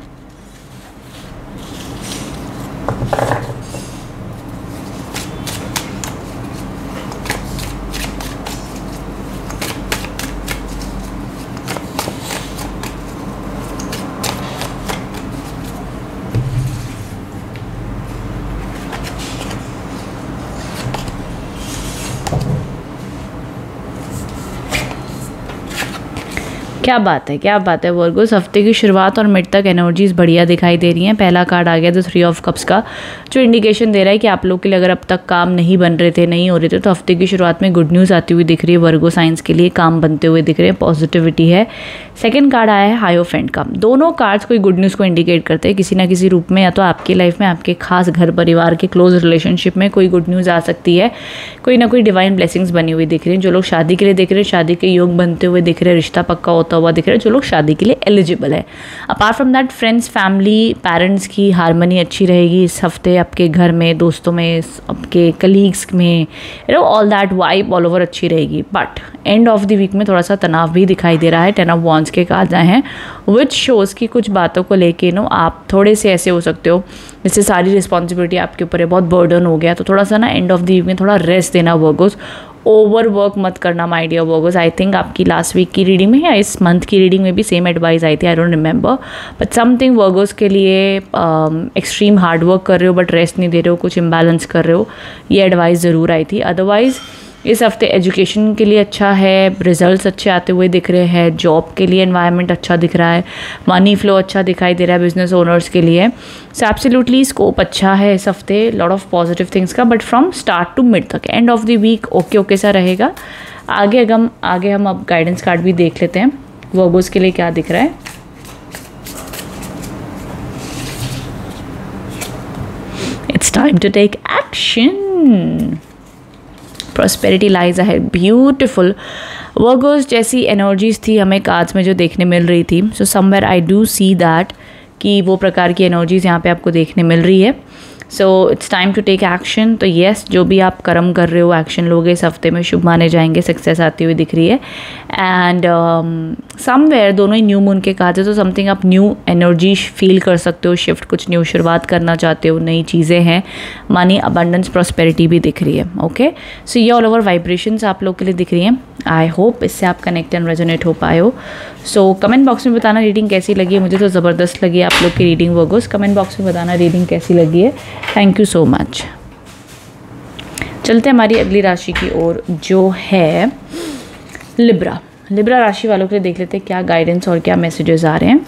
क्या बात है, क्या बात है वर्गोस। हफ्ते की शुरुआत और मिड तक एनर्जीज बढ़िया दिखाई दे रही हैं। पहला कार्ड आ गया द थ्री ऑफ कप्स का, जो इंडिकेशन दे रहा है कि आप लोग के लिए अगर अब तक काम नहीं बन रहे थे, नहीं हो रहे थे, तो हफ्ते की शुरुआत में गुड न्यूज़ आती हुई दिख रही है। वर्गो साइंस के लिए काम बनते हुए दिख रहे हैं, पॉजिटिविटी है। सेकेंड कार्ड आया है हायोफेंट का। दोनों कार्ड्स कोई गुड न्यूज़ को इंडिकेट करते हैं किसी ना किसी रूप में, या तो आपकी लाइफ में आपके खास घर परिवार के क्लोज रिलेशनशिप में कोई गुड न्यूज़ आ सकती है। कोई ना कोई डिवाइन ब्लेसिंग्स बनी हुई दिख रही हैं। जो लोग शादी के लिए देख रहे हैं, शादी के योग बनते हुए दिख रहे हैं, रिश्ता पक्का होता हुआ दिख रहा है। जो लोग शादी के लिए एलिजिबल है। Apart from that friends, family, parents की हारमोनी अच्छी रहेगी इस हफ्ते। आपके घर में, दोस्तों में, आपके कलीग्स में, you know all that vibe all over अच्छी रहेगी। But end of the week में थोड़ा सा तनाव भी दिखाई दे रहा है। टेन ऑफ वॉन्ड्स के कार्ड आए हैं, विच शोज़ की कुछ बातों को लेके नो आप थोड़े से ऐसे हो सकते हो जैसे सारी रिस्पॉन्सिबिलिटी आपके ऊपर है, बहुत बर्डन हो गया। तो थोड़ा सा ना एंड ऑफ द वीक में थोड़ा रेस्ट देना वर्गोस। ओवर वर्क मत करना my dear Virgos. I think आपकी लास्ट वीक की रीडिंग में या इस मंथ की रीडिंग में भी सेम एडवाइस आई थी, I don't remember. But something Virgos के लिए एक्सट्रीम हार्ड वर्क कर रहे हो बट रेस्ट नहीं दे रहे हो, कुछ इम्बैलेंस कर रहे हो, ये एडवाइस ज़रूर आई थी। अदरवाइज़ इस हफ्ते एजुकेशन के लिए अच्छा है, रिजल्ट्स अच्छे आते हुए दिख रहे हैं। जॉब के लिए एनवायरनमेंट अच्छा दिख रहा है, मनी फ्लो अच्छा दिखाई दे रहा है बिजनेस ओनर्स के लिए। सो एब्सोल्युटली स्कोप अच्छा है इस हफ्ते, लॉट ऑफ पॉजिटिव थिंग्स का। But from start to mid तक, end of the week okay okay सा रहेगा। आगे अगर हम आगे हम अब गाइडेंस कार्ड भी देख लेते हैं वर्गोस के लिए क्या दिख रहा है। It's time to take action. Prosperity lies ahead, beautiful. Virgos जैसी एनर्जीज थी हमें कार्ड्स में जो देखने मिल रही थी। So somewhere I do see that कि वो प्रकार की एनर्जीज यहाँ पे आपको देखने मिल रही है। So it's time to take action. तो येस, जो भी आप कर्म कर रहे हो, एक्शन लोगे इस हफ्ते में शुभ माने जाएंगे, सक्सेस आती हुई दिख रही है। एंड समवेयर दोनों ही न्यू मून के कार्ड है, तो समथिंग आप न्यू एनर्जी फील कर सकते हो, शिफ्ट, कुछ न्यू शुरुआत करना चाहते हो, नई चीज़ें हैं। मनी, अबंडेंस, प्रॉस्पेरिटी भी दिख रही है। ओके, सो ये ऑल ओवर वाइब्रेशंस आप लोग के लिए दिख रही हैं। आई होप इससे आप कनेक्ट एंड रेजोनेट हो पाए हो। सो कमेंट बॉक्स में बताना रीडिंग कैसी लगी है। मुझे तो ज़बरदस्त लगी है आप लोग की रीडिंग वर्गोस। कमेंट बॉक्स में बताना रीडिंग कैसी लगी है। Thank you so much. चलते हैं हमारी अगली राशि की ओर जो है लिब्रा। लिब्रा राशि वालों के लिए देख लेते हैं क्या गाइडेंस और क्या मैसेजेस आ रहे हैं।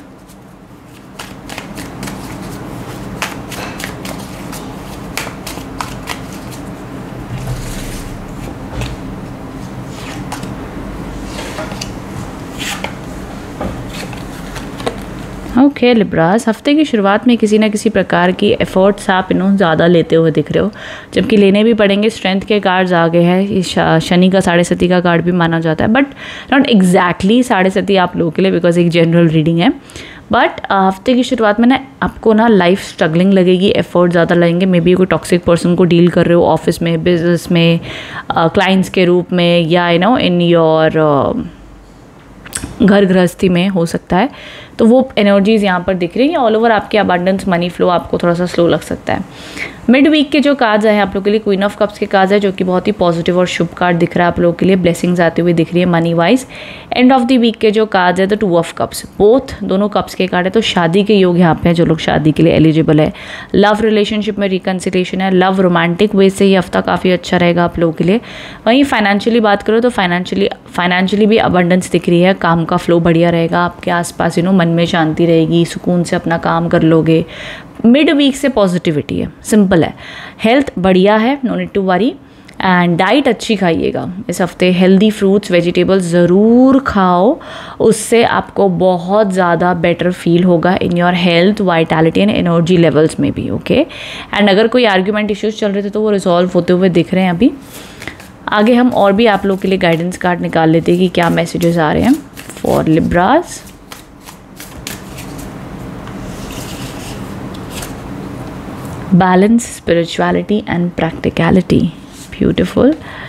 ओके लिब्रास, हफ्ते की शुरुआत में किसी ना किसी प्रकार की एफर्ट्स आप इन्हों ज़्यादा लेते हुए दिख रहे हो, जबकि लेने भी पड़ेंगे। स्ट्रेंथ के कार्ड्स आ गए हैं, शनि का साढ़े सती का कार्ड भी माना जाता है, बट नॉट एग्जैक्टली साढ़े सती आप लोगों के लिए, बिकॉज एक जनरल रीडिंग है। बट हफ्ते की शुरुआत में ना आपको ना लाइफ स्ट्रगलिंग लगेगी, एफर्ट ज़्यादा लगेंगे। मे बी कोई टॉक्सिक पर्सन को डील कर रहे हो ऑफिस में, बिजनेस में, क्लाइंट्स के रूप में, या यू नो इन योर घर गृहस्थी में हो सकता है, तो वो एनर्जीज़ यहाँ पर दिख रही हैं। ऑल ओवर आपके अबंडेंस मनी फ्लो आपको थोड़ा सा स्लो लग सकता है। मिड वीक के जो कार्ड्स हैं आप लोग के लिए, क्वीन ऑफ कप्स के कार्ड्स है जो कि बहुत ही पॉजिटिव और शुभ कार्ड दिख रहा है आप लोगों के लिए, ब्लेसिंग्स आती हुई दिख रही है money wise. End of the week के जो कार्ड्स है the two of cups, both दोनों कप्स के कार्ड है, तो शादी के योग यहाँ पे है, जो लोग शादी के लिए एलिजिबल है। लव रिलेशनशिप में रिकन्सिलेशन है, लव रोमांटिक वे से ये हफ्ता काफ़ी अच्छा रहेगा आप लोगों के लिए। वहीं फाइनेंशियली बात करो तो फाइनेंशियली फाइनेंशियली भी अबंडेंस दिख रही है, काम का फ्लो बढ़िया रहेगा आपके आसपास, यू नो मन में शांति रहेगी, सुकून से अपना काम कर लोगे। मिड वीक से पॉजिटिविटी है, सिंपल है। हेल्थ बढ़िया है, no need to worry. And diet अच्छी खाइएगा इस हफ्ते, हेल्दी फ्रूट्स वेजिटेबल्स ज़रूर खाओ, उससे आपको बहुत ज़्यादा बेटर फील होगा in your health, vitality and energy levels में भी, ओके। एंड अगर कोई आर्ग्यूमेंट इश्यूज चल रहे थे तो वो रिजॉल्व होते हुए दिख रहे हैं अभी। आगे हम और भी आप लोग के लिए गाइडेंस कार्ड निकाल लेते हैं कि क्या मैसेजेस आ रहे हैं for Libras. Balance, spirituality and practicality. Beautiful.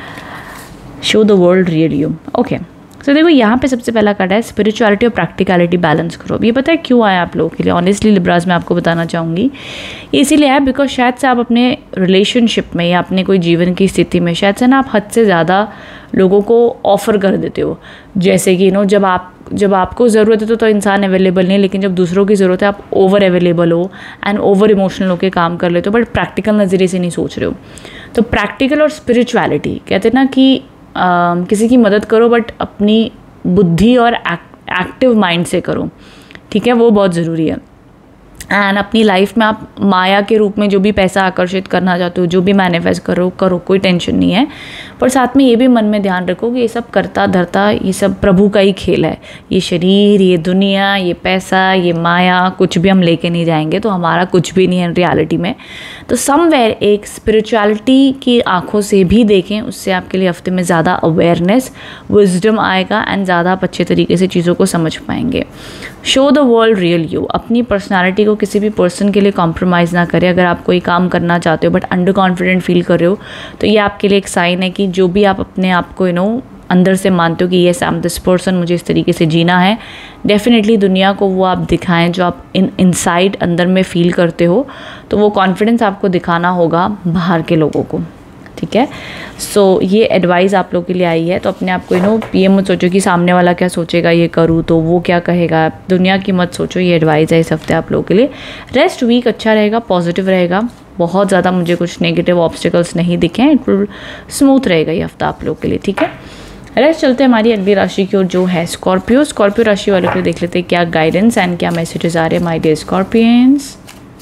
Show the world real you. Okay. तो देखो यहाँ पे सबसे पहला कार्ड है स्पिरिचुअलिटी और प्रैक्टिकलिटी बैलेंस करो। ये पता है क्यों आया आप लोगों के लिए? ऑनेस्टली लिब्रास मैं आपको बताना चाहूँगी, इसीलिए है बिकॉज शायद से आप अपने रिलेशनशिप में या अपने कोई जीवन की स्थिति में शायद से ना आप हद से ज़्यादा लोगों को ऑफ़र कर देते हो। जैसे कि नो जब आप जब आपको ज़रूरत है तो, तो इंसान अवेलेबल नहीं है, लेकिन जब दूसरों की ज़रूरत है आप ओवर अवेलेबल हो एंड ओवर इमोशनल होकर काम कर लेते हो, बट प्रैक्टिकल नज़रिए से नहीं सोच रहे हो। तो प्रैक्टिकल और स्पिरिचुअलिटी कहते हैं ना कि Uh, किसी की मदद करो बट अपनी बुद्धि और एक्टिव माइंड से करो, ठीक है, वो बहुत ज़रूरी है। एंड अपनी लाइफ में आप माया के रूप में जो भी पैसा आकर्षित करना चाहते हो, जो भी मैनिफेस्ट करो करो कोई टेंशन नहीं है, पर साथ में ये भी मन में ध्यान रखो कि ये सब करता धरता ये सब प्रभु का ही खेल है। ये शरीर, ये दुनिया, ये पैसा, ये माया कुछ भी हम लेके नहीं जाएंगे, तो हमारा कुछ भी नहीं है रियलिटी में। तो समवेयर एक स्पिरिचुअलिटी की आंखों से भी देखें, उससे आपके लिए हफ्ते में ज़्यादा अवेयरनेस, विजडम आएगा एंड ज़्यादा आप अच्छे तरीके से चीज़ों को समझ पाएंगे। Show the world real you, अपनी पर्सनालिटी को किसी भी पर्सन के लिए कॉम्प्रोमाइज़ ना करें। अगर आप कोई काम करना चाहते हो बट अंडर कॉन्फिडेंट फील कर रहे हो, तो ये आपके लिए एक साइन है कि जो भी आप अपने आप को यू नो अंदर से मानते हो कि yes I am this person, मुझे इस तरीके से जीना है, डेफिनेटली दुनिया को वो आप दिखाएं जो आप इन इनसाइड अंदर में फील करते हो। तो वो कॉन्फिडेंस आपको दिखाना होगा बाहर के लोगों को, ठीक है। सो so, ये एडवाइस आप लोग के लिए आई है। तो अपने आप को यू नो ये मत सोचो कि सामने वाला क्या सोचेगा ये करूँ तो वो क्या कहेगा, दुनिया की मत सोचो। ये एडवाइस है इस हफ्ते आप लोगों के लिए। रेस्ट वीक अच्छा रहेगा, पॉजिटिव रहेगा, बहुत ज़्यादा मुझे कुछ नेगेटिव ऑब्स्टिकल्स नहीं दिखे हैं, इट विल स्मूथ रहेगा ये हफ्ता आप लोग के लिए, ठीक है। रेस्ट चलते हैं हमारी अगली राशि की ओर जो है स्कॉर्पियो। स्कॉर्पियो राशि वालों के लिए देख लेते हैं क्या गाइडेंस एंड क्या मैसेजेस आ रहे हैं my dear Scorpions.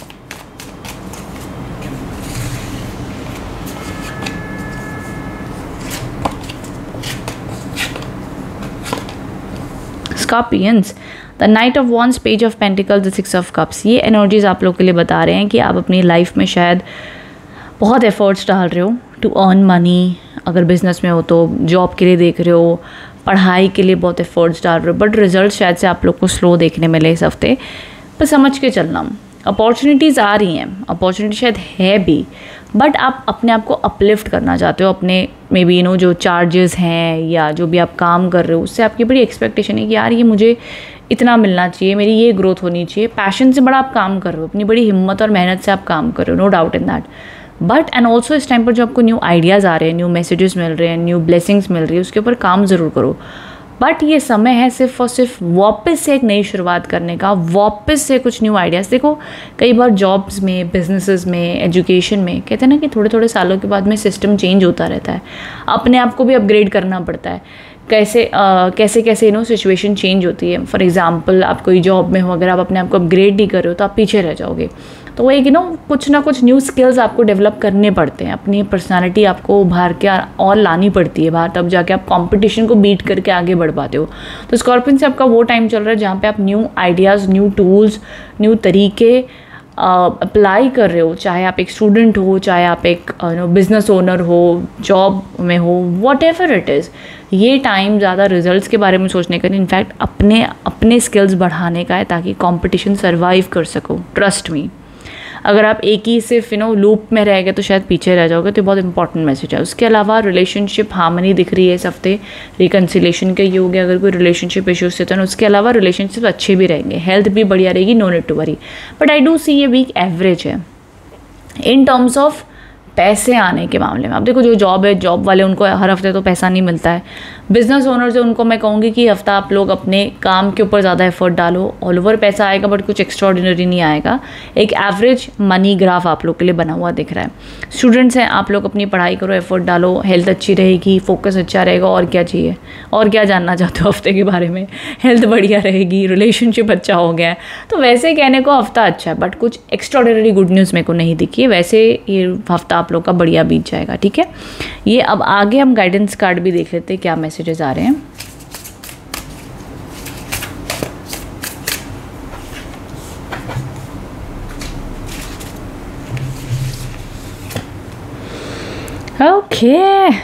Scorpions, the knight of wands, page of pentacles, the six of cups. ये एनर्जीज आप लोग के लिए बता रहे हैं कि आप अपनी लाइफ में शायद बहुत एफर्ट्स डाल रहे हो टू अर्न मनी। अगर बिजनेस में हो तो जॉब के लिए देख रहे हो, पढ़ाई के लिए बहुत एफर्ट्स डाल रहे हो, बट रिजल्ट शायद से आप लोग को स्लो देखने मिले इस हफ्ते। पर समझ के चलना, अपॉर्चुनिटीज़ आ रही हैं, अपॉर्चुनिटी शायद है भी, बट आप अपने आप को अपलिफ्ट करना चाहते हो। अपने मे बी यू नो जो चार्जेस हैं या जो भी आप काम कर रहे हो उससे आपकी बड़ी एक्सपेक्टेशन है कि यार ये मुझे इतना मिलना चाहिए, मेरी ये ग्रोथ होनी चाहिए। पैशन से बड़ा आप काम कर रहे हो, अपनी बड़ी हिम्मत और मेहनत से आप काम कर रहे हो, no doubt in that. But and also इस टाइम पर जो आपको न्यू आइडियाज़ आ रहे हैं, न्यू मैसेजेस मिल रहे हैं, न्यू ब्लेसिंग्स मिल रही है, उसके ऊपर काम ज़रूर करो। बट ये समय है सिर्फ और सिर्फ वापस से एक नई शुरुआत करने का, वापस से कुछ न्यू आइडियाज़। देखो कई बार जॉब्स में, बिजनेसेस में, एजुकेशन में कहते हैं ना कि थोड़े थोड़े सालों के बाद में सिस्टम चेंज होता रहता है, अपने आप को भी अपग्रेड करना पड़ता है। कैसे आ, कैसे कैसे नो सिचुएशन चेंज होती है। फॉर एग्जांपल आप कोई जॉब में हो, अगर आप अपने आप को अपग्रेड नहीं कर रहे हो तो आप पीछे रह जाओगे। तो वो एक नो कुछ ना कुछ न्यू स्किल्स आपको डेवलप करने पड़ते हैं, अपनी पर्सनालिटी आपको उभार के और लानी पड़ती है बाहर, तब जाके आप कंपटीशन को बीट करके आगे बढ़ पाते हो। तो स्कॉर्पियन से आपका वो टाइम चल रहा है जहाँ पे आप new ideas, new tools, new तरीके अप्लाई uh, कर रहे हो। चाहे आप एक स्टूडेंट हो, चाहे आप एक नो बिजनेस ओनर हो, जॉब में हो, वॉट एवर इट इज़, ये टाइम ज़्यादा रिजल्ट्स के बारे में सोचने का नहीं, इनफैक्ट अपने अपने स्किल्स बढ़ाने का है ताकि कंपटीशन सर्वाइव कर सको। ट्रस्ट मी, अगर आप एक ही सिर्फ यू नो लूप में रह गए तो शायद पीछे रह जाओगे, तो बहुत इंपॉर्टेंट मैसेज है। उसके अलावा रिलेशनशिप हार्मनी दिख रही है इस हफ्ते, रिकन्सिलेशन का योग है। अगर कोई रिलेशनशिप इश्यूज थे तो उसके अलावा रिलेशनशिप अच्छे भी रहेंगे, हेल्थ भी बढ़िया रहेगी, no need to worry. But I do see ये वीक एवरेज है इन टर्म्स ऑफ पैसे आने के मामले में। अब देखो जो जॉब है, जॉब वाले उनको हर हफ्ते तो पैसा नहीं मिलता है। बिजनेस ओनर्स है उनको मैं कहूँगी कि हफ्ता आप लोग अपने काम के ऊपर ज़्यादा एफर्ट डालो। ऑल ओवर पैसा आएगा बट कुछ एक्स्ट्रॉर्डिनरी नहीं आएगा। एक एवरेज मनी ग्राफ आप लोग के लिए बना हुआ दिख रहा है। स्टूडेंट्स हैं, आप लोग अपनी पढ़ाई करो, एफर्ट डालो, हेल्थ अच्छी रहेगी, फोकस अच्छा रहेगा। और क्या चाहिए, और क्या जानना चाहते हो हफ्ते के बारे में? हेल्थ बढ़िया रहेगी, रिलेशनशिप अच्छा हो गया है, तो वैसे कहने को हफ्ता अच्छा है बट कुछ एक्स्ट्रॉर्डिनरी गुड न्यूज़ मेरे को नहीं दिखी है। वैसे ये हफ्ता आप लोग का बढ़िया बीत जाएगा, ठीक है। ये अब आगे हम गाइडेंस कार्ड भी देख लेते हैं क्या मैसेजेस आ रहे हैं। ओके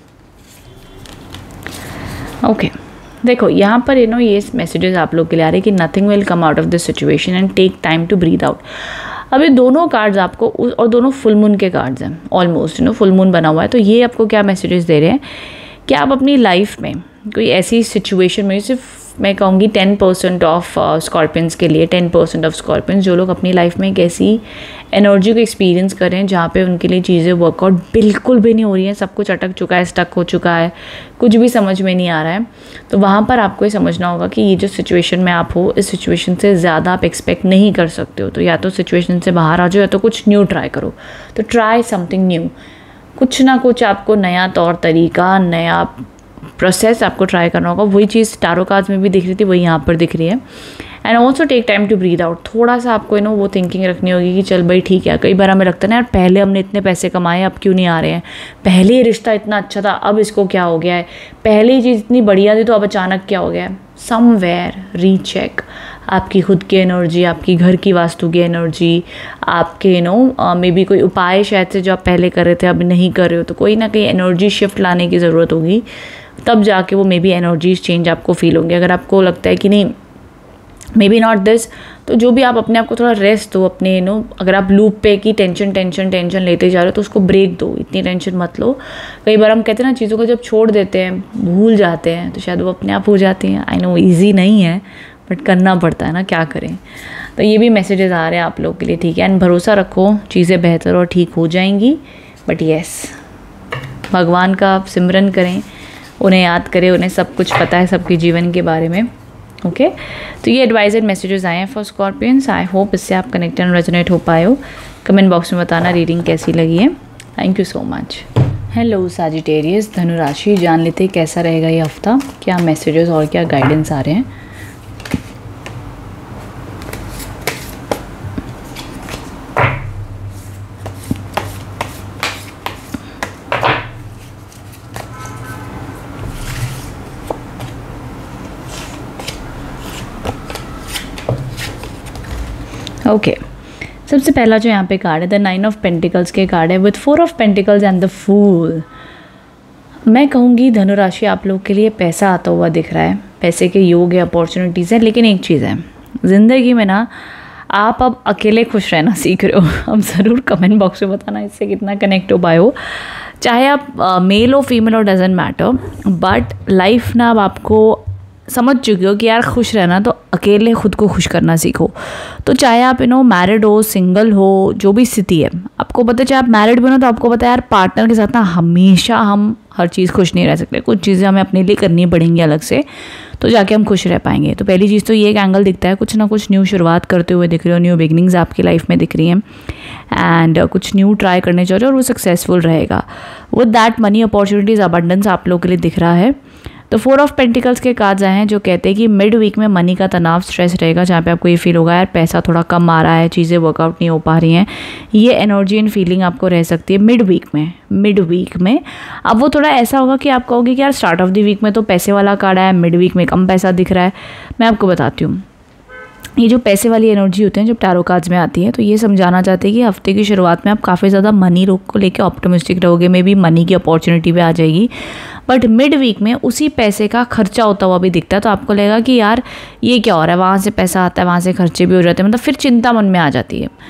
ओके देखो यहाँ पर यू नो ये मैसेजेस आप लोग के लिए आ रहे हैं कि nothing will come out of this situation and take time to breathe out. अब ये दोनों कार्ड्स आपको, और दोनों फुल मून के कार्ड्स हैं, almost you know full moon बना हुआ है। तो ये आपको क्या मैसेजेस दे रहे हैं कि आप अपनी लाइफ में कोई ऐसी सिचुएशन में, सिर्फ मैं कहूँगी टेन परसेंट ऑफ स्कॉर्पियंस के लिए, टेन परसेंट ऑफ स्कॉर्पियंस जो लोग अपनी लाइफ में एक ऐसी एनर्जी को एक्सपीरियंस करें जहाँ पे उनके लिए चीज़ें वर्कआउट बिल्कुल भी नहीं हो रही हैं, सब कुछ अटक चुका है, स्टक हो चुका है, कुछ भी समझ में नहीं आ रहा है। तो वहाँ पर आपको ये समझना होगा कि ये जो सिचुएशन में आप हो, इस सिचुएशन से ज़्यादा आप एक्सपेक्ट नहीं कर सकते हो। तो या तो सिचुएशन से बाहर आ जाओ या तो कुछ न्यू ट्राई करो। तो ट्राई समथिंग न्यू, कुछ ना कुछ आपको नया तौर तरीका, नया प्रोसेस आपको ट्राई करना होगा। वही चीज़ टारो कार्ड्स में भी दिख रही थी, वही यहाँ पर दिख रही है। And also take time to breathe out. थोड़ा सा आपको यू नो वो थिंकिंग रखनी होगी कि चल भाई ठीक है। कई बार हमें लगता है ना यार पहले हमने इतने पैसे कमाए, अब क्यों नहीं आ रहे हैं, पहले ये रिश्ता इतना अच्छा था, अब इसको क्या हो गया है, पहले ये चीज़ इतनी बढ़िया थी तो अब अचानक क्या हो गया है। समवेयर रीचेक आपकी खुद की एनर्जी, आपकी घर की वास्तु की एनर्जी, आपके यू नो मे बी कोई उपाय शायद से जो आप पहले कर रहे थे अब नहीं कर रहे हो, तो कोई ना कहीं एनर्जी शिफ्ट लाने की ज़रूरत होगी, तब जाके वो मे बी एनर्जीज चेंज आपको फील होंगे। अगर आपको लगता है कि नहीं मे बी नॉट दिस, तो जो भी आप अपने आप को थोड़ा रेस्ट दो अपने यू नो अगर आप लूप पे की टेंशन टेंशन टेंशन लेते जा रहे हो तो उसको ब्रेक दो, इतनी टेंशन मत लो। कई बार हम कहते हैं ना चीज़ों को जब छोड़ देते हैं, भूल जाते हैं, तो शायद वो अपने आप हो जाती हैं। आई नो ईजी नहीं है बट करना पड़ता है ना, क्या करें। तो ये भी मैसेजेस आ रहे हैं आप लोग के लिए, ठीक है। एंड भरोसा रखो, चीज़ें बेहतर और ठीक हो जाएंगी। बट येस, भगवान का आप सिमरन करें, उन्हें याद करें, उन्हें सब कुछ पता है सबके जीवन के बारे में, ओके okay? तो ये एडवाइजर मैसेजेस आए हैं फॉर स्कॉर्पियंस। आई होप इससे आप कनेक्ट एंड रेजोनेट हो पाए हो। कमेंट बॉक्स में बताना रीडिंग कैसी लगी है। Thank you so much. Hello Sagittarius, धनु राशि, जान लेते हैं कैसा रहेगा ये हफ्ता, क्या मैसेजेस और क्या गाइडेंस आ रहे हैं। Okay okay. सबसे पहला जो यहाँ पे कार्ड है द नाइन ऑफ पेंटिकल्स के कार्ड है with four of pentacles and the fool. मैं कहूँगी धनुराशि आप लोग के लिए पैसा आता हुआ दिख रहा है, पैसे के योग है, अपॉर्चुनिटीज़ है। लेकिन एक चीज़ है ज़िंदगी में ना, आप अब अकेले खुश रहना सीख रहे हो। अब ज़रूर कमेंट बॉक्स में बताना इससे कितना कनेक्ट हो पाए हो। चाहे आप मेल हो फीमेल हो, डजेंट मैटर, बट लाइफ ना अब आपको समझ चुके हो कि यार खुश रहना तो अकेले खुद को खुश करना सीखो। तो चाहे आप यू नो मैरिड हो, सिंगल हो, जो भी स्थिति है, आपको पता है चाहे आप मैरिड भी हो तो आपको पता है यार पार्टनर के साथ ना हमेशा हम हर चीज़ खुश नहीं रह सकते, कुछ चीज़ें हमें अपने लिए करनी पड़ेंगी अलग से, तो जाके हम खुश रह पाएंगे। तो पहली चीज़ तो ये एक एंगल दिखता है, कुछ ना कुछ न्यू शुरुआत करते हुए दिख रहे हो, न्यू बिगनिंग्स आपकी लाइफ में दिख रही हैं एंड uh, कुछ न्यू ट्राई करने चाह रहे हो और वो सक्सेसफुल रहेगा। With that money opportunities abundance आप लोगों के लिए दिख रहा है। तो फोर ऑफ पेंटिकल्स के कार्ड्स आए हैं जो कहते हैं कि मिड वीक में मनी का तनाव, स्ट्रेस रहेगा, जहाँ पे आपको ये फील होगा यार पैसा थोड़ा कम आ रहा है, चीज़ें वर्कआउट नहीं हो पा रही हैं। ये एनर्जी एंड फीलिंग आपको रह सकती है मिड वीक में। मिड वीक में अब वो थोड़ा ऐसा होगा कि आप कहोगे कि यार स्टार्ट ऑफ द वीक में तो पैसे वाला कार्ड है, मिड वीक में कम पैसा दिख रहा है। मैं आपको बताती हूँ, ये जो पैसे वाली एनर्जी होती है जब टैरो कार्ड्स में आती है, तो ये समझाना चाहते हैं कि हफ्ते की शुरुआत में आप काफ़ी ज़्यादा मनी रोक को लेकर ऑप्टिमिस्टिक रहोगे, मे बी मनी की अपॉर्चुनिटी भी आ जाएगी। बट मिड वीक में उसी पैसे का खर्चा होता हुआ भी दिखता है, तो आपको लगेगा कि यार ये क्या हो रहा है, वहाँ से पैसा आता है, वहाँ से खर्चे भी हो जाते हैं, मतलब फिर चिंता मन में आ जाती है।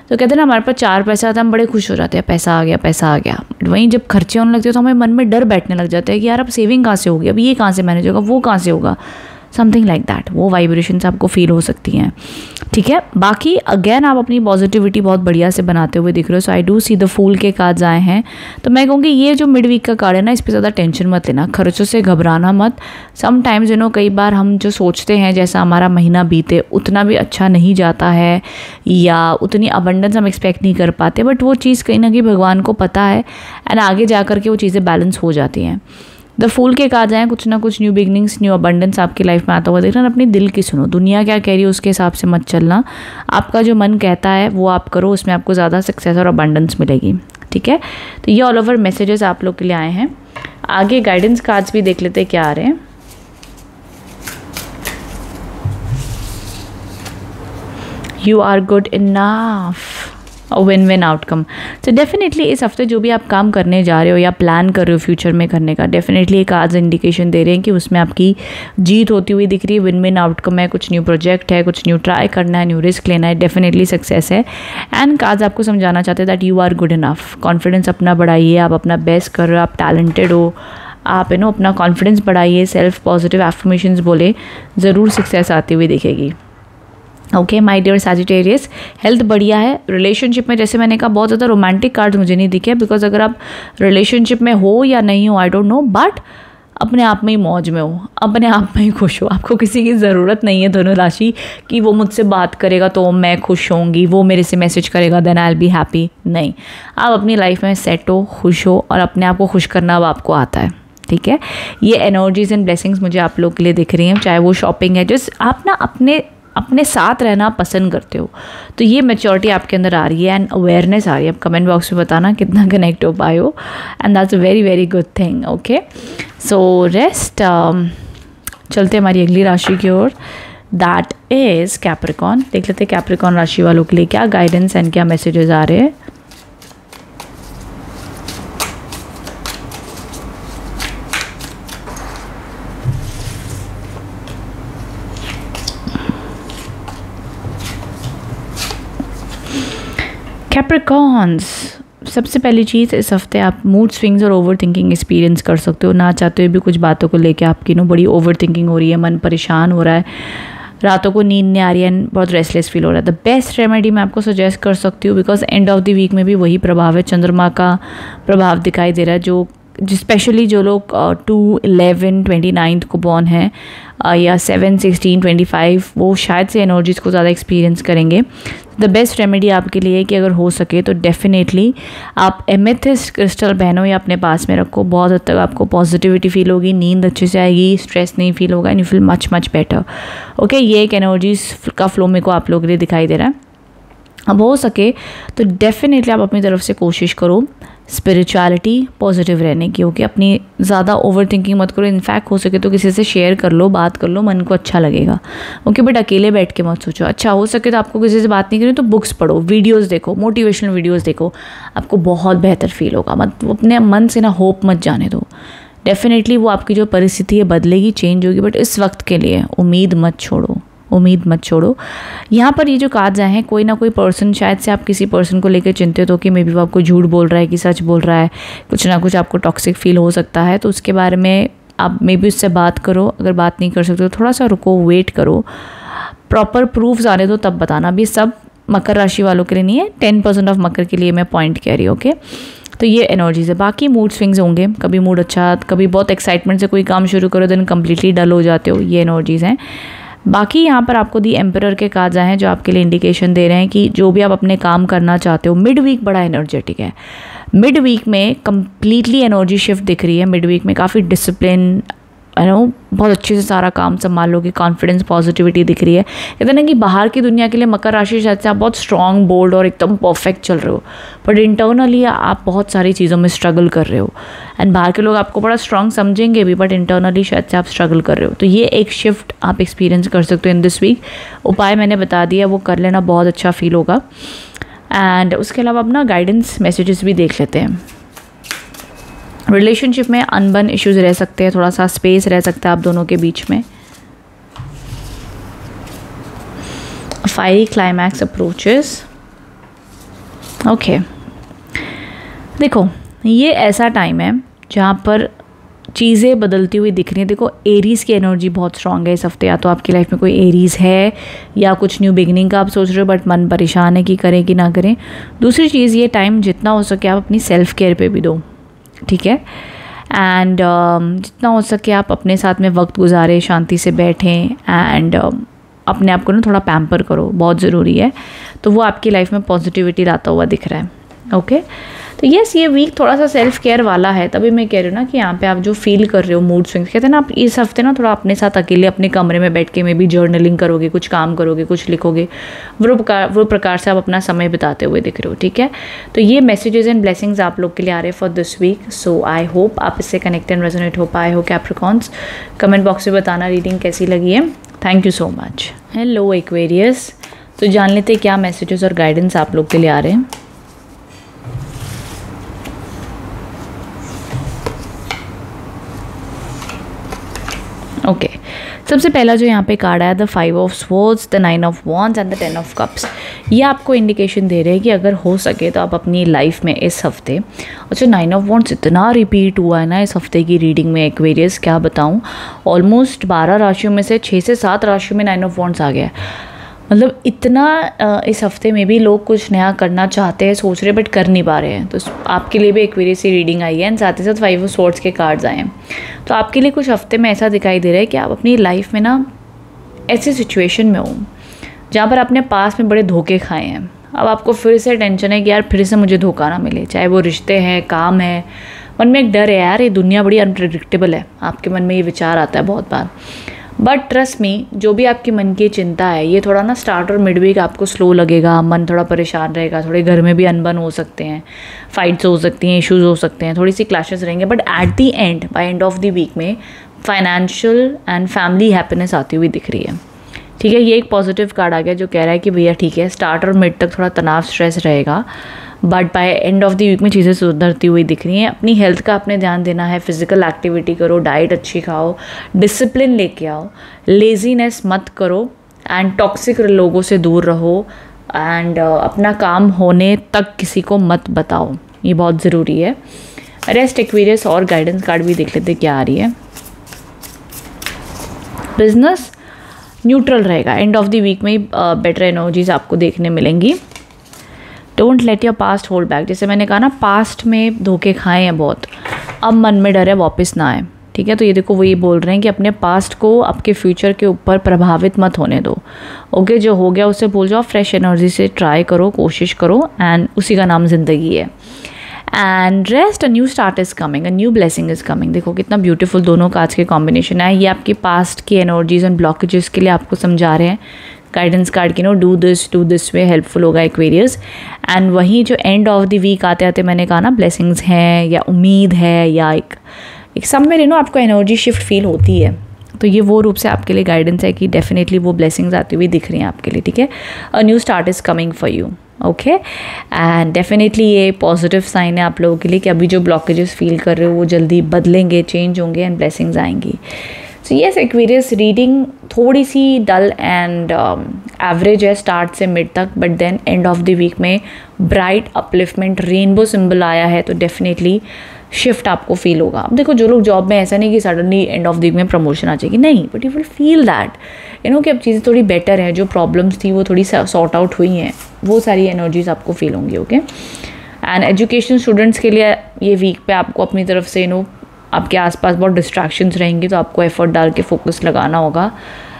तो कहते हैं ना हमारे पास चार पैसा आता है हम बड़े खुश हो जाते हैं, पैसा आ गया पैसा आ गया, वहीं जब खर्चे होने लगते हैं तो हमें मन में डर बैठने लग जाता है कि यार अब सेविंग कहाँ से होगी, अब ये कहाँ से मैनेज होगा, वो कहाँ से होगा, समथिंग लाइक दैट। वो वाइब्रेशंस आपको फील हो सकती हैं, ठीक है। बाकी अगेन आप अपनी पॉजिटिविटी बहुत बढ़िया से बनाते हुए दिख रहे हो। सो आई डू सी द फूल के कार्ड्स आए हैं, तो मैं कहूँगी ये जो मिड वीक का कार्ड है ना, इस पर ज़्यादा टेंशन मत लेना, खर्चों से घबराना मत। समटाइम्स यू नो कई बार हम जो सोचते हैं जैसा हमारा महीना बीते उतना भी अच्छा नहीं जाता है, या उतनी अबंडेंस हम एक्सपेक्ट नहीं कर पाते, बट वो चीज़ कहीं ना कहीं भगवान को पता है एंड आगे जा कर के वो चीज़ें बैलेंस हो जाती हैं। द फूल के कार्ड आए, कुछ ना कुछ न्यू बिगनिंग्स, न्यू अबंडेंस आपकी लाइफ में आता हुआ देख रहा है। अपनी दिल की सुनो, दुनिया क्या कह रही है उसके हिसाब से मत चलना, आपका जो मन कहता है वो आप करो, उसमें आपको ज़्यादा सक्सेस और अबंडेंस मिलेगी, ठीक है। तो ये ऑल ओवर मैसेजेस आप लोग के लिए आए हैं। आगे गाइडेंस कार्ड्स भी देख लेते हैं क्या आ रहे हैं। You are good enough, win win outcome. तो डेफिनेटली इस हफ्ते जो भी आप काम करने जा रहे हो या प्लान कर रहे हो फ्यूचर में करने का, डेफिनेटली एक आज इंडिकेशन दे रहे हैं कि उसमें आपकी जीत होती हुई दिख रही है, विन विन आउटकम है, कुछ न्यू प्रोजेक्ट है, कुछ न्यू ट्राई करना है, न्यू रिस्क लेना है, डेफिनेटली सक्सेस है। एंड कार्ड्स आपको समझाना चाहते हैं that you are good enough, confidence अपना बढ़ाइए, आप अपना बेस्ट कर रहे हो, आप टैलेंटेड हो, आप यू नो अपना कॉन्फिडेंस बढ़ाइए, सेल्फ पॉजिटिव एफर्मेशंस बोले, ज़रूर सक्सेस आती हुई दिखेगी। Okay my dear Sagittarius, health बढ़िया है। रिलेशनशिप में जैसे मैंने कहा बहुत ज़्यादा रोमांटिक कार्ड्स मुझे नहीं दिखे, बिकॉज अगर आप रिलेशनशिप में हो या नहीं हो आई डोंट नो, बट अपने आप में ही मौज में हो, अपने आप में ही खुश हो, आपको किसी की ज़रूरत नहीं है धनु राशि कि वो मुझसे बात करेगा तो मैं खुश होंगी, वो मेरे से मैसेज करेगा then I will be happy. नहीं, आप अपनी लाइफ में सेट हो, खुश हो, और अपने आप को खुश करना अब आपको आता है, ठीक है। ये एनर्जीज एंड ब्लेसिंग्स मुझे आप लोग के लिए दिख रही हैं, चाहे वो शॉपिंग है, जस्ट आप ना अपने अपने साथ रहना पसंद करते हो, तो ये मैच्योरिटी आपके अंदर आ रही है एंड अवेयरनेस आ रही है। आप कमेंट बॉक्स में बताना कितना कनेक्ट हो पाए हो, and that's a very very good thing. Okay so rest चलते हमारी अगली राशि की ओर, दैट इज़ कैप्रिकॉन। देख लेते हैं कैप्रिकॉन राशि वालों के लिए क्या गाइडेंस एंड क्या मैसेजेस आ रहे हैं। कैप्रिकॉन्स, सबसे पहली चीज़ इस हफ्ते आप मूड स्विंग्स और ओवर थिंकिंग एक्सपीरियंस कर सकते हो। ना चाहते हुए भी कुछ बातों को लेके आपकी नो बड़ी ओवर थिंकिंग हो रही है, मन परेशान हो रहा है, रातों को नींद नहीं आ रही है, बहुत रेस्टलेस फील हो रहा है। द बेस्ट रेमेडी मैं आपको सजेस्ट कर सकती हूँ, because end of the week में भी वही प्रभाव है, चंद्रमा का प्रभाव दिखाई दे रहा है, जो स्पेशली जो लोग टू इलेवन ट्वेंटी नाइन्थ को बॉर्न हैं या सेवन सिक्सटीन ट्वेंटी फाइव, वो शायद से एनर्जीज़ को ज़्यादा एक्सपीरियंस करेंगे। द बेस्ट रेमेडी आपके लिए कि अगर हो सके तो डेफिनेटली आप एमेथिस्ट क्रिस्टल पहनो या अपने पास में रखो, बहुत हद तक आपको पॉजिटिविटी फील होगी, नींद अच्छे से आएगी, स्ट्रेस नहीं फील होगा, and you feel much much better. Okay, ये एक एनर्जीज का फ्लो मेरे को आप लोगों के लिए दिखाई दे रहा है। अब हो सके तो डेफिनेटली आप अपनी तरफ से कोशिश करो स्पिरिचुअलिटी पॉजिटिव रहने की। ओके, अपनी ज़्यादा ओवर थिंकिंग मत करो, इनफैक्ट हो सके तो किसी से शेयर कर लो, बात कर लो, मन को अच्छा लगेगा। ओके, बट अकेले बैठ के मत सोचो। अच्छा हो सके तो आपको किसी से बात नहीं करनी तो बुक्स पढ़ो, वीडियोस देखो, मोटिवेशनल वीडियोस देखो, आपको बहुत बेहतर फील होगा। मत अपने मन से ना होप मत जाने दो, डेफिनेटली वो आपकी जो परिस्थिति है बदलेगी, चेंज होगी, बट इस वक्त के लिए उम्मीद मत छोड़ो, उम्मीद मत छोड़ो। यहाँ पर ये जो कार्ड्स आए हैं, कोई ना कोई पर्सन, शायद से आप किसी पर्सन को लेकर चिंतित हो कि मे बी वो आपको झूठ बोल रहा है कि सच बोल रहा है, कुछ ना कुछ आपको टॉक्सिक फील हो सकता है, तो उसके बारे में आप मे बी उससे बात करो। अगर बात नहीं कर सकते तो थोड़ा सा रुको, वेट करो, प्रॉपर प्रूफ्स आने दो तब बताना। अभी सब मकर राशि वालों के लिए नहीं है, टेन परसेंट ऑफ मकर के लिए मैं पॉइंट कह रही हूँ। ओके, तो ये एनर्जीज है। बाकी मूड स्विंग्स होंगे, कभी मूड अच्छा, कभी बहुत एक्साइटमेंट से कोई काम शुरू करो देन कम्प्लीटली डल हो जाते हो, ये एनर्जीज हैं। बाकी यहाँ पर आपको दी एम्परर के कार्ड्स आए हैं जो आपके लिए इंडिकेशन दे रहे हैं कि जो भी आप अपने काम करना चाहते हो, मिड वीक बड़ा एनर्जेटिक है। मिड वीक में कम्प्लीटली एनर्जी शिफ्ट दिख रही है। मिड वीक में काफ़ी डिसिप्लिन, यू नो बहुत अच्छे से सारा काम संभाल लोगे, कॉन्फिडेंस पॉजिटिविटी दिख रही है। कहते हैं ना कि बाहर की दुनिया के लिए मकर राशि शायद से आप बहुत स्ट्रॉन्ग, बोल्ड और एकदम परफेक्ट चल रहे हो, बट इंटरनली आप बहुत सारी चीज़ों में स्ट्रगल कर रहे हो, एंड बाहर के लोग आपको बड़ा स्ट्रॉन्ग समझेंगे भी, बट इंटरनली शायद से आप स्ट्रगल कर रहे हो। तो ये एक शिफ्ट आप एक्सपीरियंस कर सकते हो इन दिस वीक। उपाय मैंने बता दिया, वो कर लेना, बहुत अच्छा फील होगा। एंड उसके अलावा अपना गाइडेंस मैसेजेस भी देख लेते हैं। रिलेशनशिप में अनबन इश्यूज रह सकते हैं, थोड़ा सा स्पेस रह सकता है आप दोनों के बीच में। Fiery climax approaches, okay okay. देखो ये ऐसा टाइम है जहाँ पर चीज़ें बदलती हुई दिख रही हैं। देखो एरीज़ की एनर्जी बहुत स्ट्रांग है इस हफ्ते। या तो आपकी लाइफ में कोई एरीज़ है या कुछ न्यू बिगनिंग का आप सोच रहे हो बट मन परेशान है कि करें कि ना करें। दूसरी चीज़, ये टाइम जितना हो सके आप अपनी सेल्फ़ केयर पे भी दो, ठीक है। एंड uh, जितना हो सके आप अपने साथ में वक्त गुजारें, शांति से बैठें एंड uh, अपने आप को ना थोड़ा पैम्पर करो, बहुत ज़रूरी है। तो वो आपकी लाइफ में पॉजिटिविटी लाता हुआ दिख रहा है। Okay okay? तो यस ये वीक थोड़ा सा सेल्फ केयर वाला है। तभी मैं कह रही हूँ ना कि यहाँ पे आप जो फील कर रहे हो मूड स्विंग्स, कहते हैं ना, आप इस हफ्ते ना थोड़ा अपने साथ अकेले अपने कमरे में बैठ के मे बी जर्नलिंग करोगे, कुछ काम करोगे, कुछ लिखोगे, वो प्रकार वो प्रकार से आप अपना समय बिताते हुए दिख रहे हो, ठीक है। तो ये मैसेजेस एंड ब्लेसिंग्स आप लोग के लिए आ रहे हैं for this week. So I hope आप इससे कनेक्ट एंड रेजोनेट हो पाए हो। कैप्रिकॉन्स, कमेंट बॉक्स में बताना रीडिंग कैसी लगी है। Thank you so much. Hello Aquarius, तो जान लेते क्या मैसेजेस और गाइडेंस आप लोग के लिए आ रहे हैं। Okay okay. सबसे पहला जो यहाँ पे कार्ड आया, the five of swords, the nine of wands and the ten of cups. ये आपको इंडिकेशन दे रहे हैं कि अगर हो सके तो आप अपनी लाइफ में इस हफ्ते, अच्छा नाइन ऑफ वॉन्ड्स इतना रिपीट हुआ है ना इस हफ्ते की रीडिंग में एक्वेरियस, क्या बताऊँ। ऑलमोस्ट बारह राशियों में से छः से सात राशियों में नाइन ऑफ वॉन्ड्स आ गया है। मतलब इतना इस हफ्ते में भी लोग कुछ नया करना चाहते हैं, सोच रहे बट कर नहीं पा रहे हैं। तो आपके लिए भी एक्वेरियस की रीडिंग आई है एंड साथ ही साथ फाइव ऑफ स्वॉर्ड्स के कार्ड्स आए हैं। तो आपके लिए कुछ हफ्ते में ऐसा दिखाई दे रहा है कि आप अपनी लाइफ में ना ऐसी सिचुएशन में हो जहाँ पर आपने पास में बड़े धोखे खाए हैं। अब आपको फिर से टेंशन है कि यार फिर से मुझे धोखा ना मिले, चाहे वो रिश्ते हैं, काम है। मन में एक डर है यार, ये दुनिया बड़ी अनप्रेडिक्टेबल है। आपके मन में ये विचार आता है बहुत बार। बट ट्रस्ट मी, जो भी आपकी मन की चिंता है, ये थोड़ा ना स्टार्ट और मिड वीक आपको स्लो लगेगा, मन थोड़ा परेशान रहेगा, थोड़े घर में भी अनबन हो सकते हैं, फाइट्स हो सकती हैं, इश्यूज हो सकते हैं, थोड़ी सी क्लैशेस रहेंगे। But at the end, by end of the week में फाइनेंशियल एंड फैमिली हैप्पीनेस आती हुई दिख रही है, ठीक है। ये एक पॉजिटिव कार्ड आ गया जो कह रहा है कि भैया ठीक है, स्टार्ट और मिड तक थोड़ा तनाव स्ट्रेस रहेगा but by end of the week में चीज़ें सुधरती हुई दिख रही हैं। अपनी हेल्थ का आपने ध्यान देना है, फिजिकल एक्टिविटी करो, डाइट अच्छी खाओ, डिसिप्लिन लेके आओ, लेजीनेस मत करो एंड टॉक्सिक लोगों से दूर रहो एंड uh, अपना काम होने तक किसी को मत बताओ, ये बहुत ज़रूरी है। रेस्ट एक्वेरियस और गाइडेंस कार्ड भी देख लेते क्या आ रही है। बिजनेस न्यूट्रल रहेगा, एंड ऑफ द वीक में बेटर एनर्जीज आपको देखने मिलेंगी। Don't let your past hold back. जैसे मैंने कहा ना, पास्ट में धोखे खाए हैं बहुत, अब मन में डर है वापस ना आए, ठीक है। तो ये देखो वो ये बोल रहे हैं कि अपने पास्ट को आपके फ्यूचर के ऊपर प्रभावित मत होने दो। ओके, जो हो गया उसे भूल जाओ, फ्रेश एनर्जी से ट्राई करो, कोशिश करो एंड उसी का नाम ज़िंदगी है। And rest, a new start is coming, a new blessing is coming. देखो कितना ब्यूटीफुल दोनों कार्ड्स के कॉम्बिनेशन है। ये आपकी पास्ट की एनर्जीज एंड ब्लॉकेजेस के लिए आपको समझा रहे हैं। गाइडेंस कार्ड की no do this do this way helpful होगा एक्वेरियस। एंड वहीं जो एंड ऑफ द वीक आते आते मैंने कहा ना, ब्लेसिंग्स हैं या उम्मीद है या एक एक सब में नो आपको एनर्जी शिफ्ट फील होती है। तो ये वो रूप से आपके लिए गाइडेंस है कि डेफिनेटली वो ब्लेसिंग्स आती हुई दिख रही हैं आपके लिए, ठीक है। A new start is coming for you, okay. And definitely ये पॉजिटिव साइन है आप लोगों के लिए कि अभी जो ब्लॉकेजेस फील कर रहे हो वो जल्दी बदलेंगे, चेंज होंगे एंड ब्लेसिंग्स आएंगी। सो येस एक्वेरियस, रीडिंग थोड़ी सी डल एंड एवरेज है स्टार्ट से मिड तक, but then end of the week में ब्राइट अपलिफ्टमेंट रेनबो सिंबल आया है, तो डेफिनेटली शिफ्ट आपको फील होगा। अब देखो जो लोग जॉब में, ऐसा नहीं कि suddenly end of the week में प्रमोशन आ जाएगी, नहीं, but you will feel that you know कि अब चीज़ें थोड़ी बेटर हैं, जो प्रॉब्लम्स थी वो थोड़ी सॉर्ट आउट हुई हैं, वो सारी एनर्जीज आपको फील होंगी, ओके। एंड एजुकेशन स्टूडेंट्स के लिए ये वीक पे आपको अपनी तरफ से नो आपके आसपास बहुत डिस्ट्रैक्शंस रहेंगी, तो आपको एफर्ट डाल के फोकस लगाना होगा।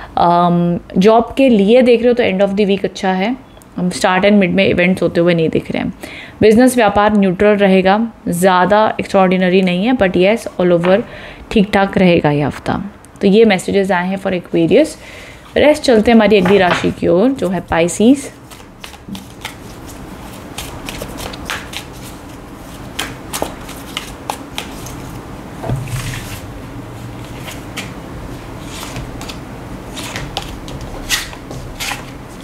जॉब um, के लिए देख रहे हो तो एंड ऑफ द वीक अच्छा है, हम स्टार्ट एंड मिड में इवेंट्स होते हुए नहीं दिख रहे हैं। बिजनेस व्यापार न्यूट्रल रहेगा, ज़्यादा एक्स्ट्रॉर्डिनरी नहीं है, बट येस ऑल ओवर ठीक ठाक रहेगा ये हफ्ता। तो ये मैसेजेस आए हैं फॉर एक्वेरियस। रेस्ट चलते हैं हमारी अगली राशि की ओर जो है पाइसीज।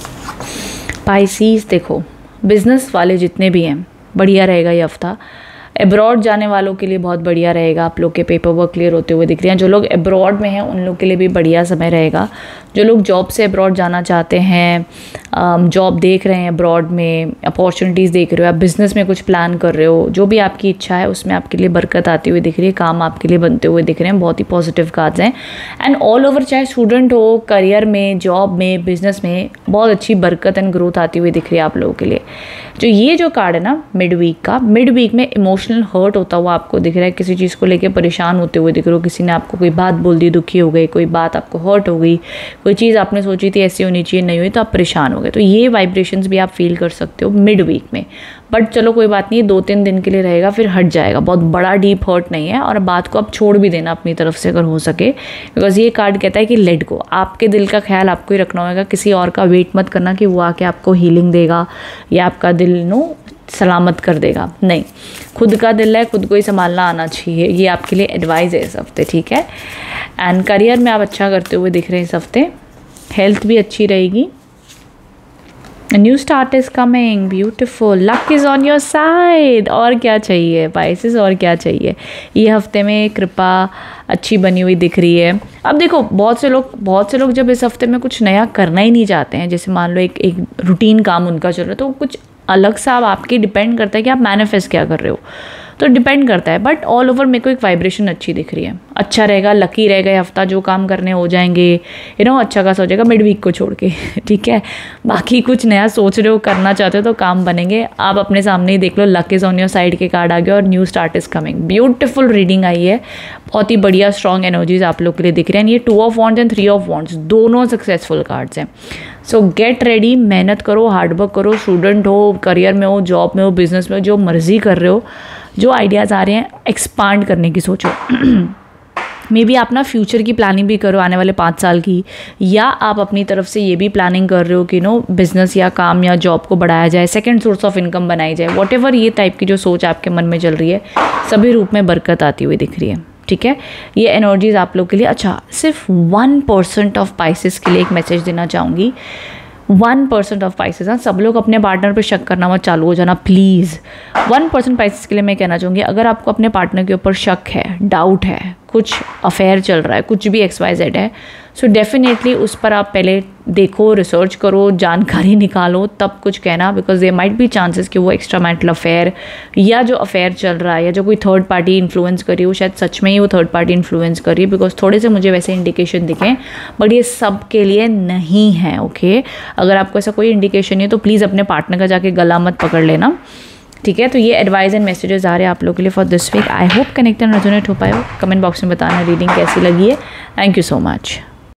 पाइसीज देखो, बिज़नेस वाले जितने भी हैं बढ़िया रहेगा ये हफ्ता। एब्रॉड जाने वालों के लिए बहुत बढ़िया रहेगा, आप लोग के पेपर वर्क क्लियर होते हुए दिख रहे हैं। जो लोग एब्रॉड में हैं उन लोग के लिए भी बढ़िया समय रहेगा। जो लोग जॉब से एब्रॉड जाना चाहते हैं, जॉब देख रहे हैं एब्रॉड में, अपॉर्चुनिटीज़ देख रहे हो, आप बिज़नेस में कुछ प्लान कर रहे हो, जो भी आपकी इच्छा है उसमें आपके लिए बरकत आती हुई दिख रही है, काम आपके लिए बनते हुए दिख रहे हैं, बहुत ही पॉजिटिव कार्ड्स हैं। एंड ऑल ओवर, चाहे स्टूडेंट हो, करियर में, जॉब में, बिजनेस में, बहुत अच्छी बरकत एंड ग्रोथ आती हुई दिख रही है आप लोगों के लिए। जो ये जो कार्ड है ना मिड वीक का, मिड वीक में इमोशनल हर्ट होता हुआ आपको दिख रहा है, किसी चीज़ को लेकर परेशान होते हुए दिख रहे हो, किसी ने आपको कोई बात बोल दी, दुखी हो गए, कोई बात आपको हर्ट हो गई, कोई चीज़ आपने सोची थी ऐसी होनी चाहिए नहीं हुई तो आप परेशान हो गए। तो ये वाइब्रेशंस भी आप फील कर सकते हो मिड वीक में। बट चलो कोई बात नहीं, दो तीन दिन के लिए रहेगा फिर हट जाएगा, बहुत बड़ा डीप हर्ट नहीं है। और बात को आप छोड़ भी देना अपनी तरफ से अगर हो सके, बिकॉज ये कार्ड कहता है कि लेट गो, आपके दिल का ख्याल आपको ही रखना होगा, किसी और का वेट मत करना कि वो आके आपको हीलिंग देगा या आपका दिल नो सलामत कर देगा। नहीं, खुद का दिल है, खुद को ही संभालना आना चाहिए। ये आपके लिए एडवाइस है इस हफ्ते, ठीक है। एंड करियर में आप अच्छा करते हुए दिख रहे हैं इस हफ्ते, हेल्थ भी अच्छी रहेगी। A new start is coming, beautiful, luck is on your side। और क्या चाहिए पाइसेस, और क्या चाहिए। ये हफ्ते में कृपा अच्छी बनी हुई दिख रही है। अब देखो, बहुत से लोग बहुत से लोग जब इस हफ्ते में कुछ नया करना ही नहीं चाहते हैं, जैसे मान लो एक एक रूटीन काम उनका चल रहा है, तो कुछ अलग सा अब आपके डिपेंड करता है कि आप मैनिफेस्ट क्या कर रहे हो, तो डिपेंड करता है। बट ऑल ओवर मेरे को एक वाइब्रेशन अच्छी दिख रही है, अच्छा रहेगा, लकी रहेगा ये हफ्ता, जो काम करने हो जाएंगे, यू नो अच्छा खासा हो जाएगा मिड वीक को छोड़ के, ठीक है। बाकी कुछ नया सोच रहे हो, करना चाहते हो तो काम बनेंगे। आप अपने सामने ही देख लो, luck is on your side के कार्ड आ गया और new start is coming. Beautiful reading आई है, बहुत ही बढ़िया स्ट्रॉन्ग एनर्जीज आप लोग के लिए दिख रहे हैं। ये two of wands and three of wands दोनों सक्सेसफुल कार्ड्स हैं। सो गेट रेडी, मेहनत करो, हार्डवर्क करो, स्टूडेंट हो, करियर में हो, जॉब में हो, बिजनेस में हो, जो मर्जी कर रहे हो, जो आइडियाज़ आ रहे हैं एक्सपांड करने की सोचो। मे बी आप ना फ्यूचर की प्लानिंग भी करो आने वाले पाँच साल की, या आप अपनी तरफ से ये भी प्लानिंग कर रहे हो कि नो बिजनेस या काम या जॉब को बढ़ाया जाए, सेकंड सोर्स ऑफ इनकम बनाई जाए। वॉट एवर ये टाइप की जो सोच आपके मन में चल रही है, सभी रूप में बरकत आती हुई दिख रही है, ठीक है। ये एनर्जीज आप लोग के लिए। अच्छा, सिर्फ वन परसेंट ऑफ पाइसेस के लिए एक मैसेज देना चाहूँगी। वन परसेंट ऑफ पाइसेस, हाँ, सब लोग अपने पार्टनर पे शक करना मत चालू हो जाना प्लीज़। वन परसेंट पाइसेस के लिए मैं कहना चाहूँगी, अगर आपको अपने पार्टनर के ऊपर शक है, डाउट है, कुछ अफेयर चल रहा है, कुछ भी एक्स वाई जेड है, सो डेफिनेटली उस पर आप पहले देखो, रिसर्च करो, जानकारी निकालो, तब कुछ कहना। Because there might be chances कि वो एक्स्ट्रा मैरिटल अफेयर या जो अफेयर चल रहा है या जो कोई थर्ड पार्टी इन्फ्लुएंस कर रही है, वो शायद सच में ही वो थर्ड पार्टी इन्फ्लुएंस कर रही है। बिकॉज थोड़े से मुझे वैसे इंडिकेशन दिखे, बट ये सब के लिए नहीं है, ओके। अगर आपको ऐसा कोई इंडिकेशन है तो प्लीज़ अपने पार्टनर का जाके गला मत पकड़ लेना, ठीक है। तो ये एडवाइस एंड मैसेजेस आ रहे हैं आप लोगों के लिए for this week. I hope connect and resonate हो पाए हो। कमेंट बॉक्स में बताना रीडिंग कैसी लगी है। Thank you so much.